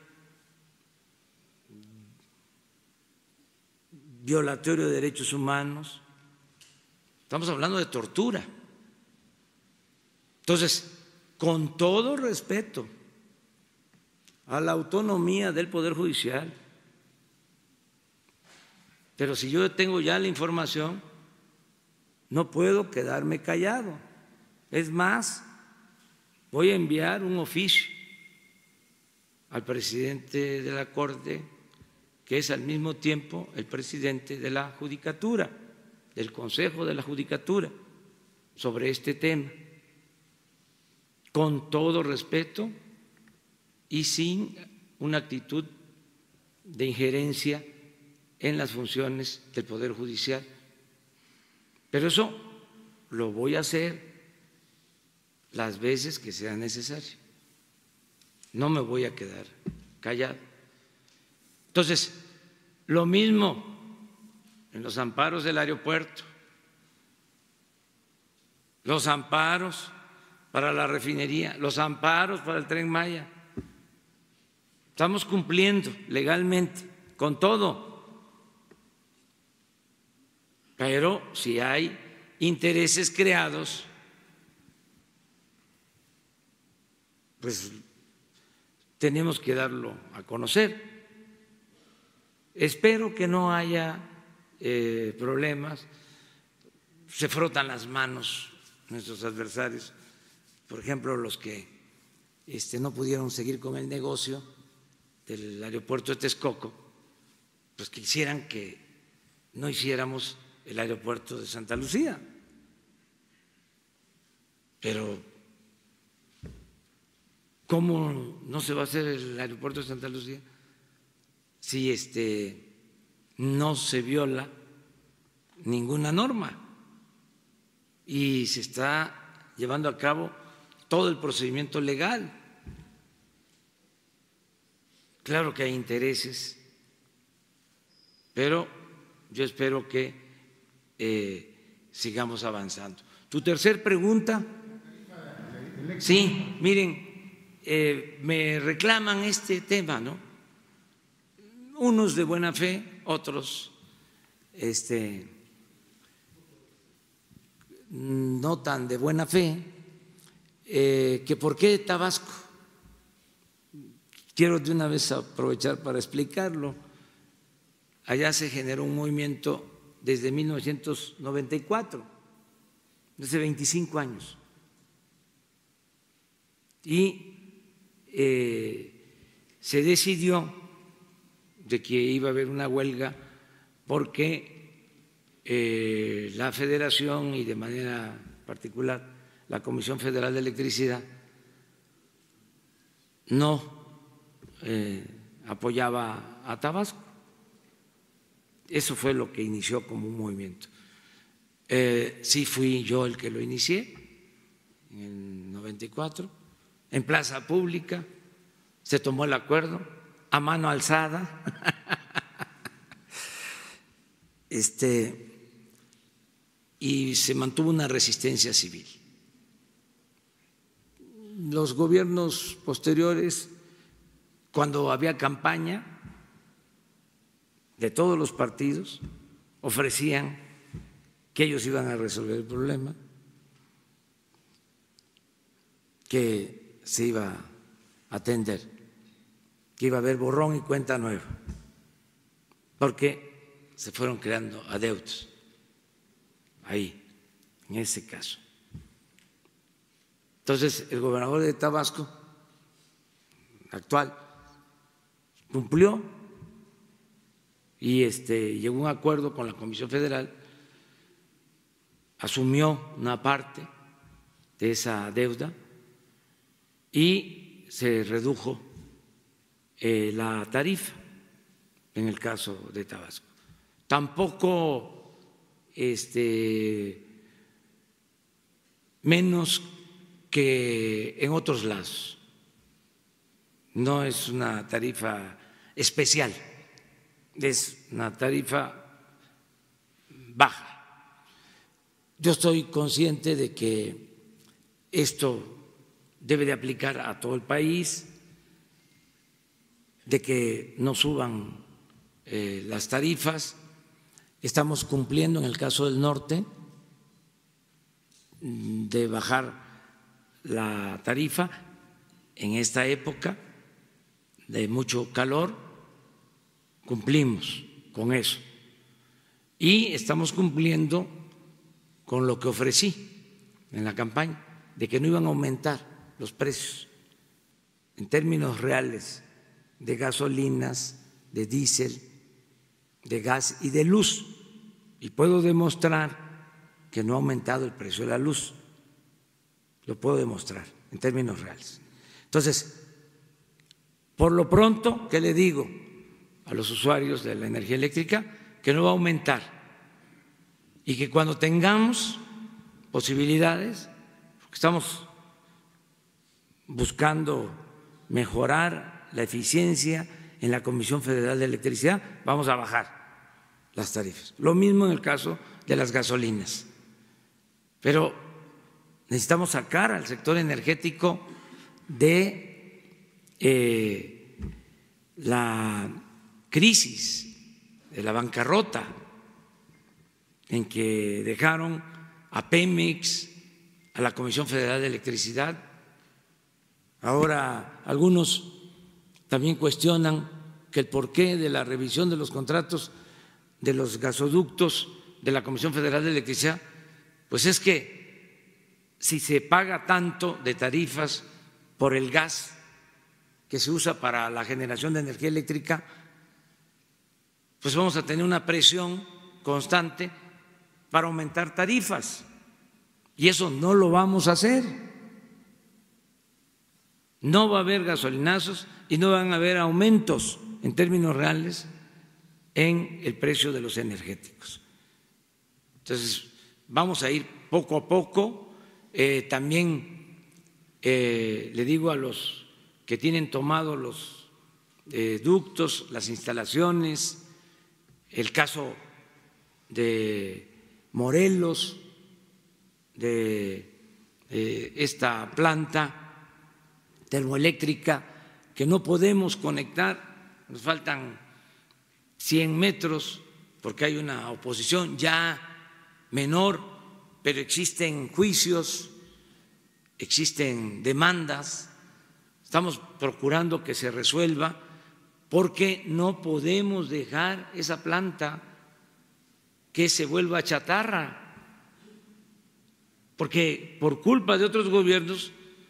violatorio de derechos humanos, estamos hablando de tortura. Entonces, con todo respeto a la autonomía del Poder Judicial, pero si yo tengo ya la información, no puedo quedarme callado. Es más, voy a enviar un oficio al presidente de la Corte, que es al mismo tiempo el presidente de la Judicatura, del Consejo de la Judicatura, sobre este tema, con todo respeto y sin una actitud de injerencia en las funciones del Poder Judicial. Pero eso lo voy a hacer las veces que sea necesario. No me voy a quedar callado. Entonces, lo mismo en los amparos del aeropuerto, los amparos para la refinería, los amparos para el Tren Maya. Estamos cumpliendo legalmente con todo, pero si hay intereses creados, pues tenemos que darlo a conocer. Espero que no haya problemas. Se frotan las manos nuestros adversarios, por ejemplo, los que no pudieron seguir con el negocio del aeropuerto de Texcoco, pues quisieran que no hiciéramos el aeropuerto de Santa Lucía. Pero ¿cómo no se va a hacer el aeropuerto de Santa Lucía si no se viola ninguna norma y se está llevando a cabo todo el procedimiento legal? Claro que hay intereses, pero yo espero que sigamos avanzando. Tu tercer pregunta, sí, miren, me reclaman este tema, ¿no? algunos de buena fe, otros no tan de buena fe, que por qué Tabasco. Quiero de una vez aprovechar para explicarlo. Allá se generó un movimiento desde 1994, desde 25 años. Y se decidió de que iba a haber una huelga porque la Federación y de manera particular la Comisión Federal de Electricidad no apoyaba a Tabasco. Eso fue lo que inició como un movimiento. Sí fui yo el que lo inicié en el 94, en plaza pública, se tomó el acuerdo a mano alzada. Y se mantuvo una resistencia civil. Los gobiernos posteriores, cuando había campaña de todos los partidos, ofrecían que ellos iban a resolver el problema, que se iba a atender, que iba a haber borrón y cuenta nueva, porque se fueron creando adeudos ahí, en ese caso. Entonces, el gobernador de Tabasco actual cumplió y llegó a un acuerdo con la Comisión Federal, asumió una parte de esa deuda y se redujo la tarifa en el caso de Tabasco. Tampoco menos que en otros lados. No es una tarifa especial, es una tarifa baja. Yo estoy consciente de que esto debe de aplicar a todo el país, de que no suban las tarifas. Estamos cumpliendo en el caso del norte de bajar la tarifa en esta época de mucho calor, cumplimos con eso y estamos cumpliendo con lo que ofrecí en la campaña, de que no iban a aumentar los precios en términos reales de gasolinas, de diésel, de gas y de luz, y puedo demostrar que no ha aumentado el precio de la luz, lo puedo demostrar en términos reales. Entonces, por lo pronto, ¿qué le digo a los usuarios de la energía eléctrica? Que no va a aumentar y que cuando tengamos posibilidades, porque estamos buscando mejorar la eficiencia en la Comisión Federal de Electricidad, vamos a bajar las tarifas. Lo mismo en el caso de las gasolinas. Pero necesitamos sacar al sector energético de la crisis, de la bancarrota en que dejaron a Pemex, a la Comisión Federal de Electricidad. Ahora algunos también cuestionan que el porqué de la revisión de los contratos de los gasoductos de la Comisión Federal de Electricidad, pues es que si se paga tanto de tarifas por el gas que se usa para la generación de energía eléctrica, pues vamos a tener una presión constante para aumentar tarifas y eso no lo vamos a hacer. No va a haber gasolinazos y no van a haber aumentos en términos reales en el precio de los energéticos. Entonces, vamos a ir poco a poco. También le digo a los que tienen tomado los ductos, las instalaciones, el caso de Morelos, de esta planta termoeléctrica que no podemos conectar, nos faltan 100 metros, porque hay una oposición ya menor, pero existen juicios, existen demandas. Estamos procurando que se resuelva porque no podemos dejar esa planta que se vuelva chatarra, porque por culpa de otros gobiernos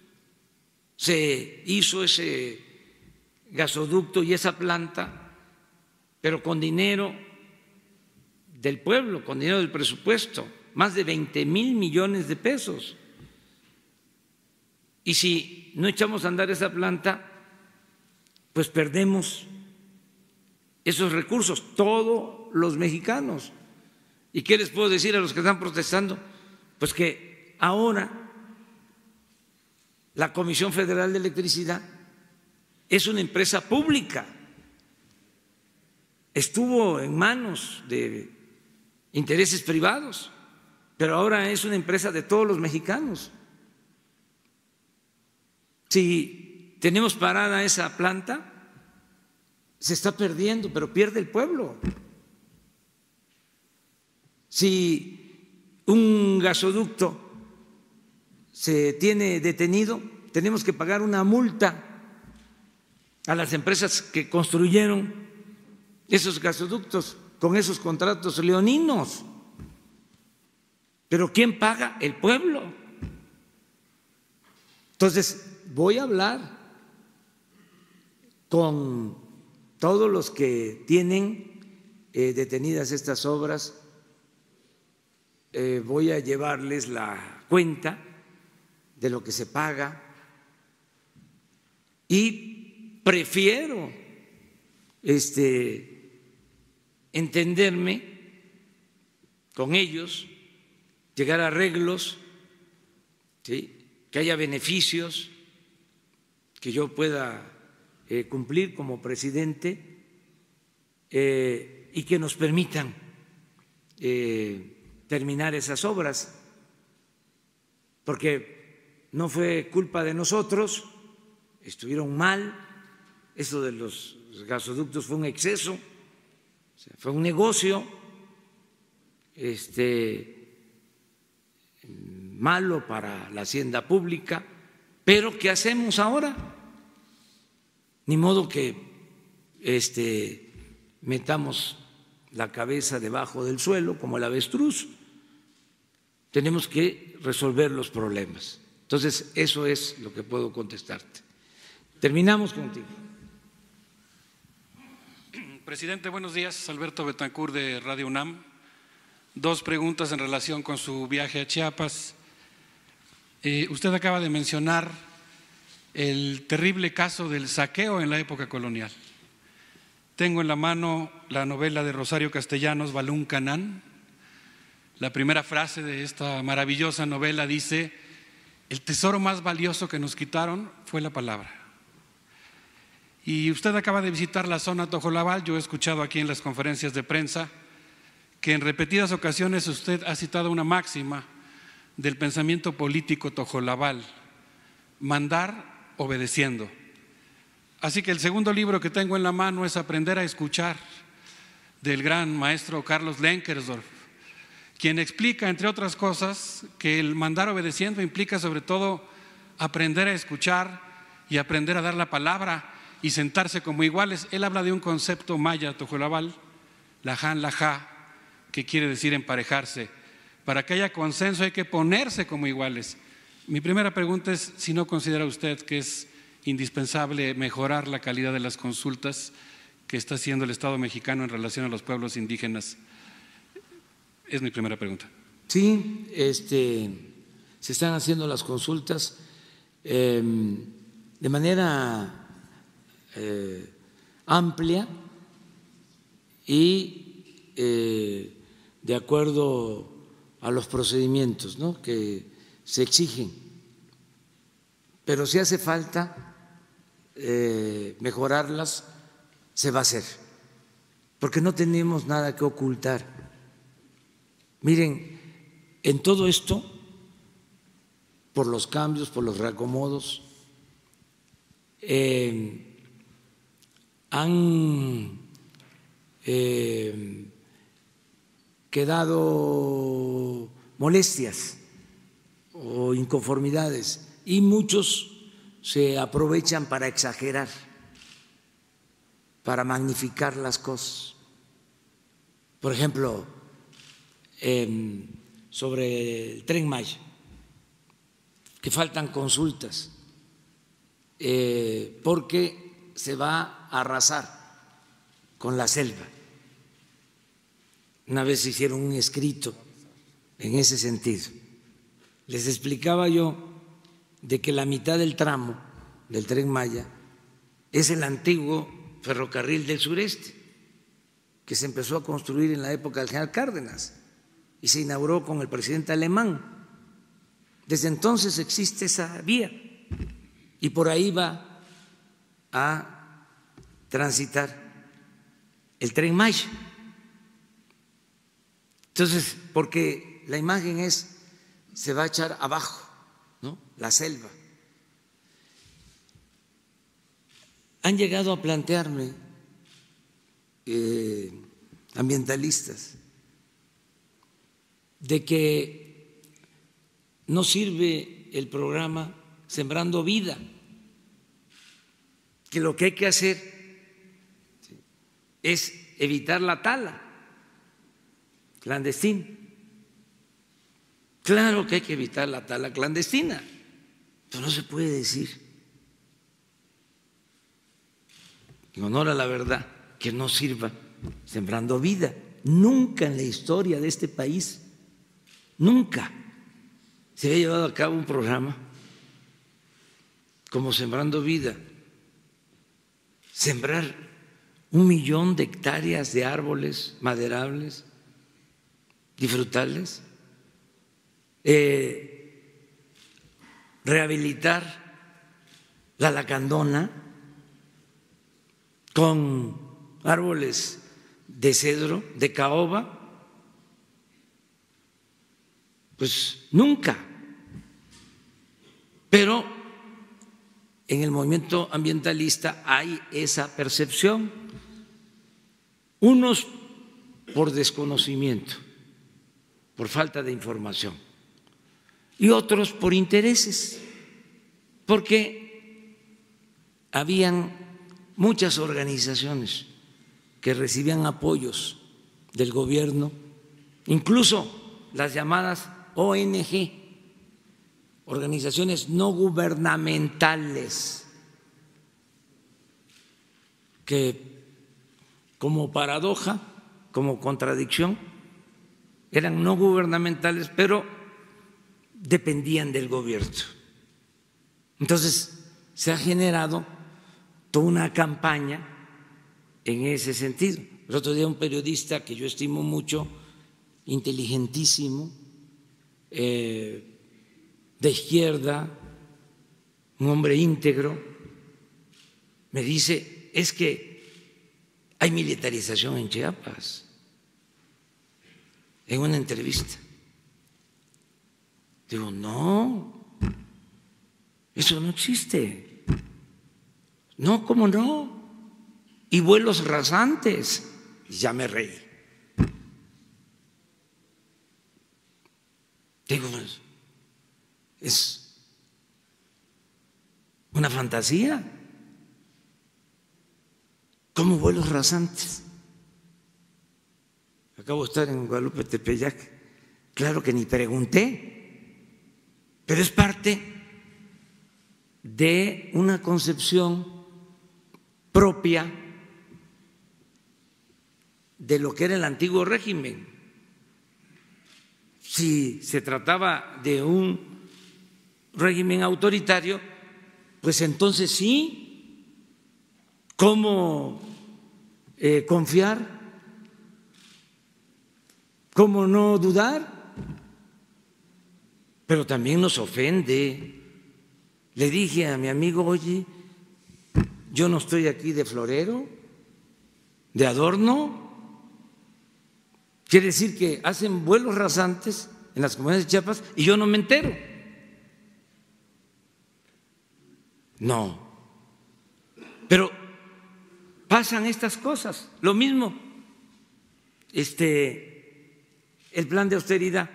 se hizo ese gasoducto y esa planta, pero con dinero del pueblo, con dinero del presupuesto, más de 20,000 millones de pesos. Y si no echamos a andar esa planta, pues perdemos esos recursos, todos los mexicanos. ¿Y qué les puedo decir a los que están protestando? Pues que ahora la Comisión Federal de Electricidad es una empresa pública. Estuvo en manos de intereses privados, pero ahora es una empresa de todos los mexicanos. Si tenemos parada esa planta, se está perdiendo, pero pierde el pueblo. Si un gasoducto se tiene detenido, tenemos que pagar una multa a las empresas que construyeron esos gasoductos con esos contratos leoninos. Pero ¿quién paga? El pueblo. Entonces, voy a hablar con todos los que tienen detenidas estas obras, voy a llevarles la cuenta de lo que se paga y prefiero entenderme con ellos, llegar a arreglos, ¿sí?, que haya beneficios, que yo pueda cumplir como presidente y que nos permitan terminar esas obras, porque no fue culpa de nosotros, estuvieron mal, eso de los gasoductos fue un exceso, o sea, fue un negocio malo para la hacienda pública, pero ¿qué hacemos ahora? Ni modo que metamos la cabeza debajo del suelo como el avestruz. Tenemos que resolver los problemas. Entonces, eso es lo que puedo contestarte. Terminamos contigo. Presidente, buenos días. Alberto Betancourt de Radio UNAM. Dos preguntas en relación con su viaje a Chiapas. Usted acaba de mencionar el terrible caso del saqueo en la época colonial. Tengo en la mano la novela de Rosario Castellanos, Balún Canán. La primera frase de esta maravillosa novela dice: el tesoro más valioso que nos quitaron fue la palabra. Y usted acaba de visitar la zona Tojolabal. Yo he escuchado aquí en las conferencias de prensa que en repetidas ocasiones usted ha citado una máxima del pensamiento político tojolabal: mandar obedeciendo. Así que el segundo libro que tengo en la mano es Aprender a escuchar, del gran maestro Carlos Lenkersdorf, quien explica, entre otras cosas, que el mandar obedeciendo implica sobre todo aprender a escuchar y aprender a dar la palabra y sentarse como iguales. Él habla de un concepto maya tojolabal, lajan laja, que quiere decir emparejarse. Para que haya consenso hay que ponerse como iguales. Mi primera pregunta es si no considera usted que es indispensable mejorar la calidad de las consultas que está haciendo el Estado mexicano en relación a los pueblos indígenas. Es mi primera pregunta. Sí, se están haciendo las consultas de manera amplia y de acuerdo a los procedimientos, ¿no?, que se exigen. Pero si hace falta mejorarlas, se va a hacer, porque no tenemos nada que ocultar. Miren, en todo esto, por los cambios, por los reacomodos, han quedado molestias o inconformidades y muchos se aprovechan para exagerar, para magnificar las cosas. Por ejemplo, sobre el Tren Maya, que faltan consultas porque se va a arrasar con la selva. Una vez hicieron un escrito en ese sentido. Les explicaba yo de que la mitad del tramo del Tren Maya es el antiguo ferrocarril del sureste, que se empezó a construir en la época del general Cárdenas y se inauguró con el presidente alemán. Desde entonces existe esa vía y por ahí va a transitar el Tren Maya. Entonces, porque la imagen es, se va a echar abajo, ¿no?, la selva. Han llegado a plantearme ambientalistas de que no sirve el programa Sembrando Vida, que lo que hay que hacer es evitar la tala clandestina. Claro que hay que evitar la tala clandestina, pero no se puede decir, en honor a la verdad, que no sirva Sembrando Vida. Nunca en la historia de este país, nunca se había llevado a cabo un programa como Sembrando Vida. Sembrar 1 millón de hectáreas de árboles maderables y frutales, rehabilitar la lacandona con árboles de cedro, de caoba. Pues nunca. Pero en el movimiento ambientalista hay esa percepción, unos por desconocimiento, por falta de información, y otros por intereses, porque habían muchas organizaciones que recibían apoyos del gobierno, incluso las llamadas ONG, organizaciones no gubernamentales, que como paradoja, como contradicción, eran no gubernamentales, pero dependían del gobierno. Entonces, se ha generado toda una campaña en ese sentido. El otro día un periodista que yo estimo mucho, inteligentísimo, de izquierda, un hombre íntegro, me dice, es que hay militarización en Chiapas, en una entrevista. Digo, no, eso no existe. No, ¿cómo no? Y vuelos rasantes. Y ya me reí. Digo, es una fantasía. ¿Cómo vuelos rasantes? Acabo de estar en Guadalupe, Tepeyac. Claro que ni pregunté, pero es parte de una concepción propia de lo que era el antiguo régimen. Si se trataba de un régimen autoritario, pues entonces sí. ¿Cómo confiar? ¿Cómo no dudar? Pero también nos ofende. Le dije a mi amigo, oye, yo no estoy aquí de florero, de adorno. Quiere decir que hacen vuelos rasantes en las comunidades de Chiapas y yo no me entero. No. Pero pasan estas cosas. Lo mismo el plan de austeridad,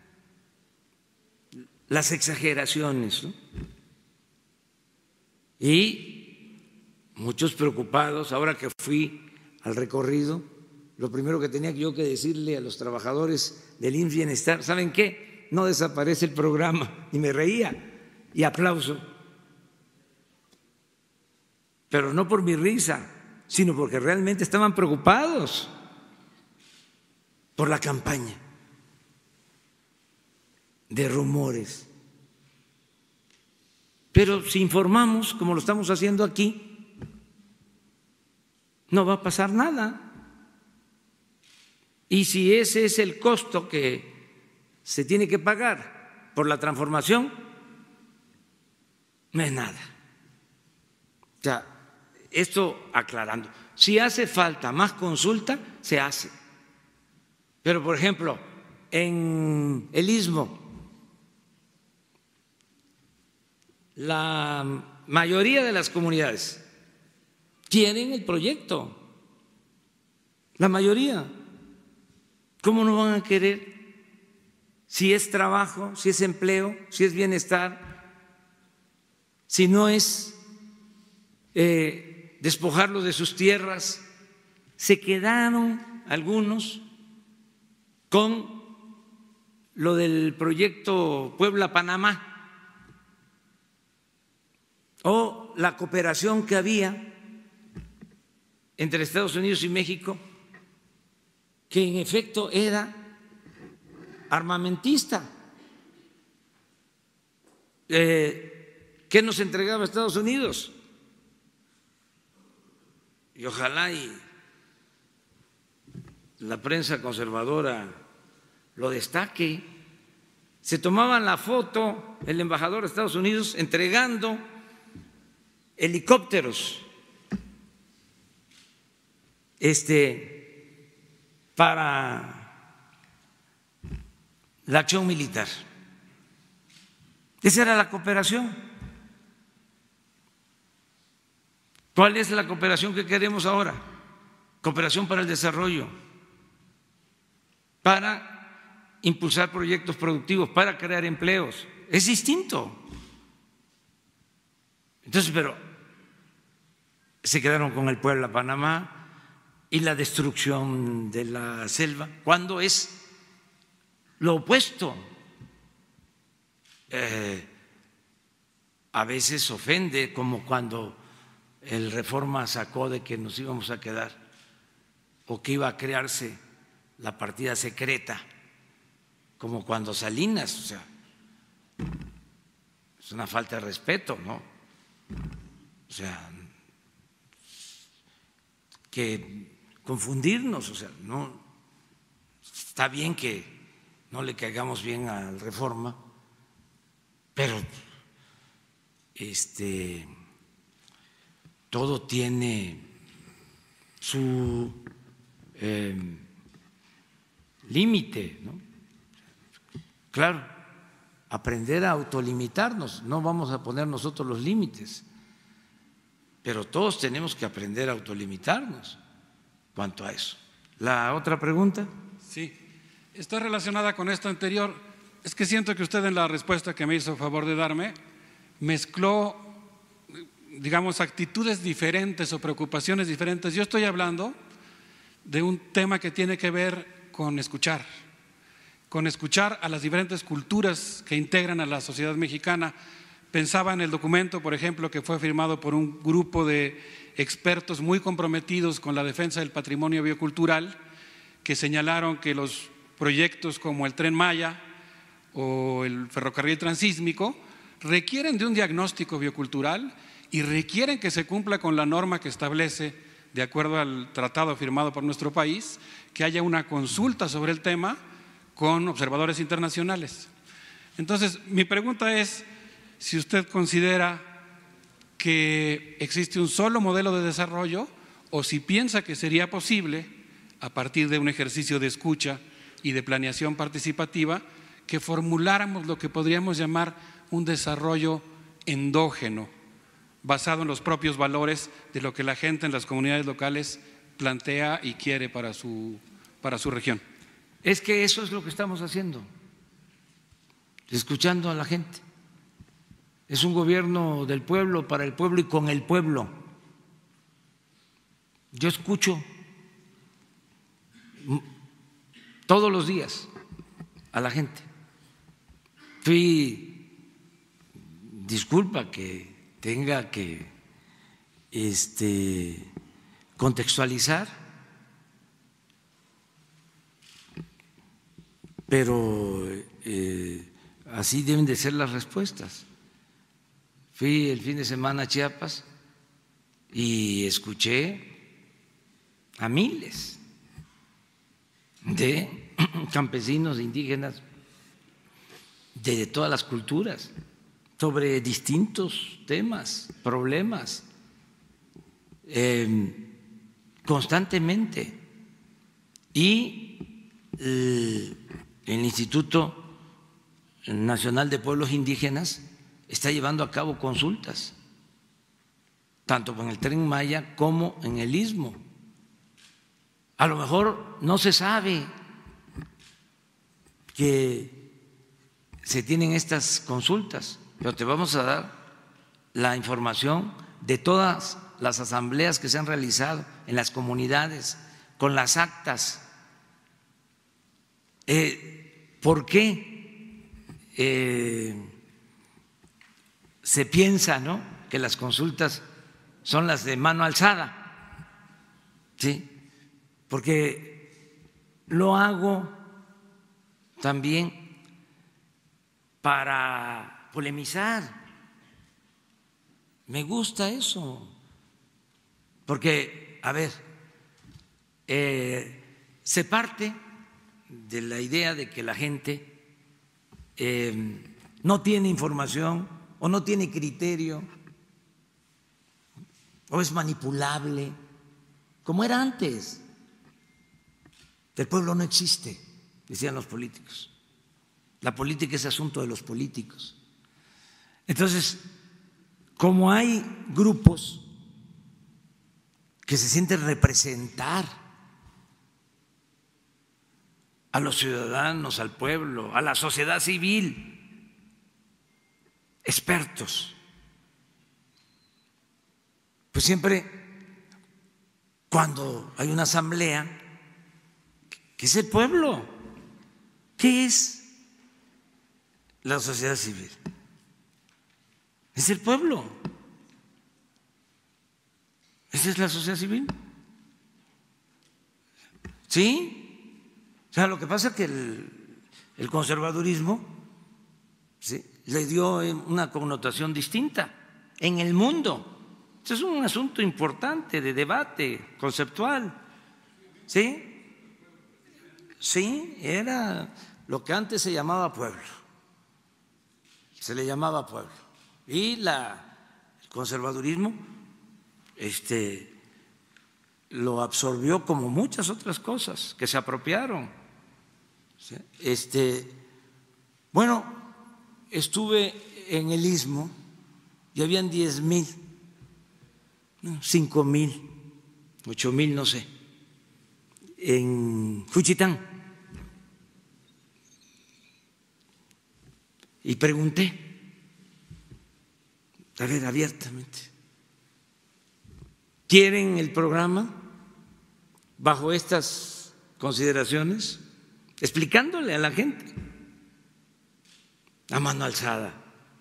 las exageraciones, ¿no? Y muchos preocupados. Ahora que fui al recorrido, lo primero que tenía yo que decirle a los trabajadores del IMSS Bienestar, ¿saben qué? No desaparece el programa. Y me reía y aplauso. Pero no por mi risa, sino porque realmente estaban preocupados por la campaña de rumores. Pero si informamos, como lo estamos haciendo aquí, no va a pasar nada. Y si ese es el costo que se tiene que pagar por la transformación, no es nada. O sea, esto aclarando. Si hace falta más consulta, se hace. Pero, por ejemplo, en el Istmo, la mayoría de las comunidades quieren el proyecto. La mayoría. ¿Cómo no van a querer? Si es trabajo, si es empleo, si es bienestar, si no es despojarlo de sus tierras. Se quedaron algunos con lo del proyecto Puebla-Panamá o la cooperación que había entre Estados Unidos y México, que en efecto era armamentista. ¿Qué nos entregaba Estados Unidos? Y ojalá y la prensa conservadora lo destaque. Se tomaban la foto el embajador de Estados Unidos entregando helicópteros para la acción militar. Esa era la cooperación. ¿Cuál es la cooperación que queremos ahora? Cooperación para el desarrollo, para impulsar proyectos productivos, para crear empleos. Es distinto. Entonces, pero se quedaron con el Puebla-Panamá y la destrucción de la selva, cuando es lo opuesto. A veces ofende, como cuando el Reforma sacó de que nos íbamos a quedar o que iba a crearse la partida secreta, como cuando Salinas, o sea, es una falta de respeto, ¿no? O sea, que confundirnos, o sea, no está bien que no le caigamos bien al Reforma, pero todo tiene su límite, ¿no? Claro, aprender a autolimitarnos, no vamos a poner nosotros los límites, pero todos tenemos que aprender a autolimitarnos cuanto a eso. ¿La otra pregunta? Sí, está relacionada con esta anterior. Es que siento que usted en la respuesta que me hizo favor de darme mezcló, digamos, actitudes diferentes o preocupaciones diferentes. Yo estoy hablando de un tema que tiene que ver con escuchar a las diferentes culturas que integran a la sociedad mexicana. Pensaba en el documento, por ejemplo, que fue firmado por un grupo de expertos muy comprometidos con la defensa del patrimonio biocultural, que señalaron que los proyectos como el Tren Maya o el ferrocarril transísmico requieren de un diagnóstico biocultural y requieren que se cumpla con la norma que establece, de acuerdo al tratado firmado por nuestro país, que haya una consulta sobre el tema con observadores internacionales. Entonces, mi pregunta es si usted considera que existe un solo modelo de desarrollo o si piensa que sería posible, a partir de un ejercicio de escucha y de planeación participativa, que formuláramos lo que podríamos llamar un desarrollo endógeno, basado en los propios valores de lo que la gente en las comunidades locales plantea y quiere para su para su región. Es que eso es lo que estamos haciendo, escuchando a la gente. Es un gobierno del pueblo, para el pueblo y con el pueblo. Yo escucho todos los días a la gente. Disculpa que tenga que contextualizar, pero así deben de ser las respuestas. Fui el fin de semana a Chiapas y escuché a miles de campesinos, de indígenas, de todas las culturas, sobre distintos temas, problemas, constantemente. Y el Instituto Nacional de Pueblos Indígenas está llevando a cabo consultas, tanto en el Tren Maya como en el Istmo. A lo mejor no se sabe que se tienen estas consultas, pero te vamos a dar la información de todas las asambleas que se han realizado en las comunidades, con las actas. ¿Por qué se piensa, ¿no?, que las consultas son las de mano alzada? Sí, porque lo hago también para polemizar. Me gusta eso, porque, a ver, se parte de la idea de que la gente no tiene información o no tiene criterio o es manipulable, como era antes. El pueblo no existe, decían los políticos. La política es asunto de los políticos. Entonces, como hay grupos que se sienten representar a los ciudadanos, al pueblo, a la sociedad civil, expertos, pues siempre cuando hay una asamblea, ¿qué es el pueblo? ¿Qué es la sociedad civil? Es el pueblo. Esa es la sociedad civil. ¿Sí? O sea, lo que pasa es que el conservadurismo, ¿sí?, le dio una connotación distinta en el mundo. Este es un asunto importante de debate conceptual. ¿Sí? Sí, era lo que antes se llamaba pueblo. Se le llamaba pueblo. Y el conservadurismo lo absorbió como muchas otras cosas que se apropiaron. ¿Sí? Bueno, estuve en el Istmo y habían 10,000, 5,000, 8,000, no sé, en Juchitán. Y pregunté, a ver, abiertamente, ¿quieren el programa bajo estas consideraciones? Explicándole a la gente, a mano alzada.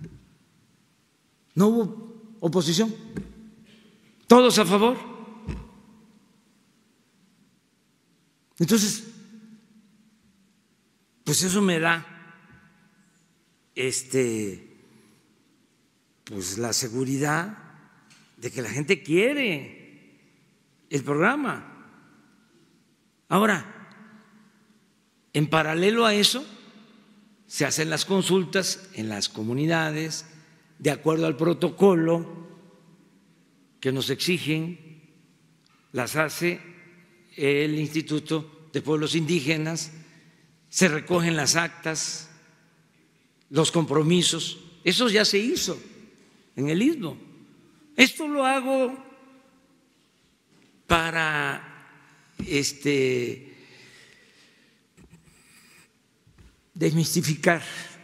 No hubo oposición, todos a favor. Entonces, pues eso me da pues la seguridad de que la gente quiere el programa. Ahora, en paralelo a eso, se hacen las consultas en las comunidades de acuerdo al protocolo que nos exigen, las hace el Instituto de Pueblos Indígenas, se recogen las actas, los compromisos, eso ya se hizo en el Istmo. Esto lo hago para desmistificar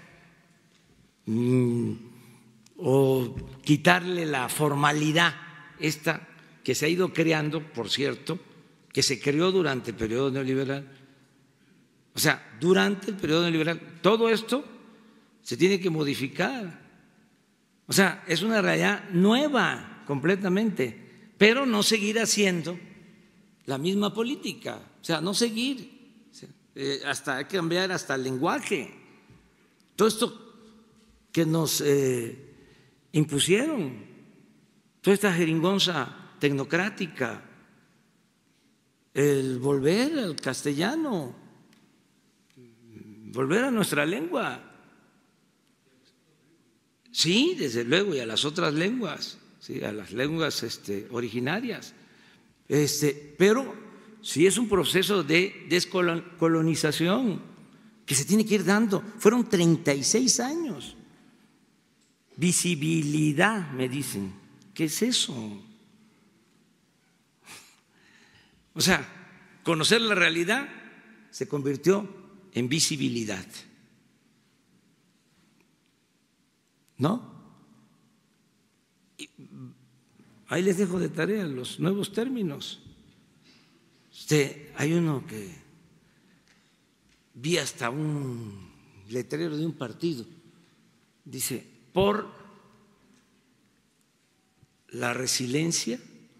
o quitarle la formalidad esta que se ha ido creando, por cierto, que se creó durante el periodo neoliberal. O sea, durante el periodo neoliberal, todo esto se tiene que modificar. O sea, es una realidad nueva completamente, pero no seguir haciendo la misma política, o sea, no seguir, hasta hay que cambiar hasta el lenguaje. Todo esto que nos impusieron, toda esta jeringonza tecnocrática, el volver al castellano, volver a nuestra lengua. Sí, desde luego, y a las otras lenguas, sí, a las lenguas originarias. Pero sí es un proceso de descolonización que se tiene que ir dando. Fueron 36 años. Visibilidad, me dicen. ¿Qué es eso? O sea, conocer la realidad se convirtió en visibilidad. ¿No? Ahí les dejo de tarea los nuevos términos. Hay uno que vi hasta un letrero de un partido. Dice, por la resiliencia,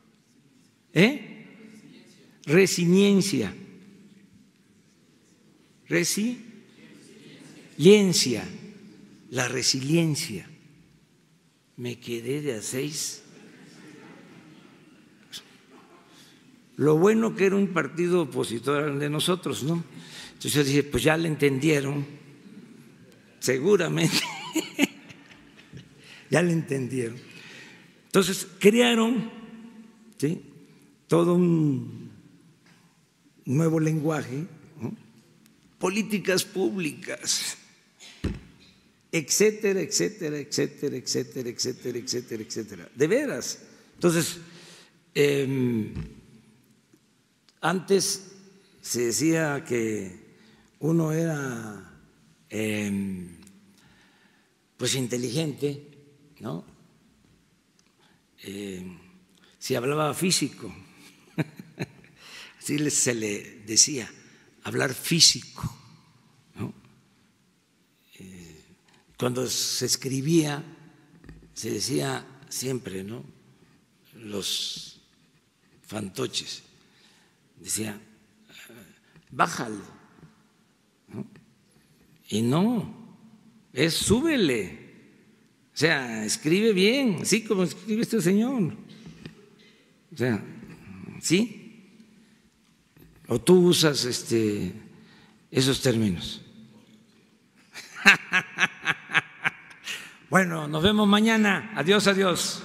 resiliencia, resiliencia, la resiliencia. Me quedé de a 6. Lo bueno que era un partido opositor de nosotros, ¿no? Entonces yo dije, pues ya le entendieron, seguramente, ya le entendieron. Entonces crearon, ¿sí?, todo un nuevo lenguaje, ¿no?, políticas públicas, etcétera, etcétera, etcétera, etcétera, etcétera, etcétera, etcétera. De veras. Entonces, antes se decía que uno era pues inteligente, ¿no? Si hablaba físico, así se le decía, hablar físico, ¿no? Cuando se escribía, se decía siempre, ¿no?, los fantoches, decía, bájale, ¿no? Y no, es súbele, o sea, escribe bien, así como escribe este señor, o sea, ¿sí? O tú usas esos términos. Bueno, nos vemos mañana. Adiós, adiós.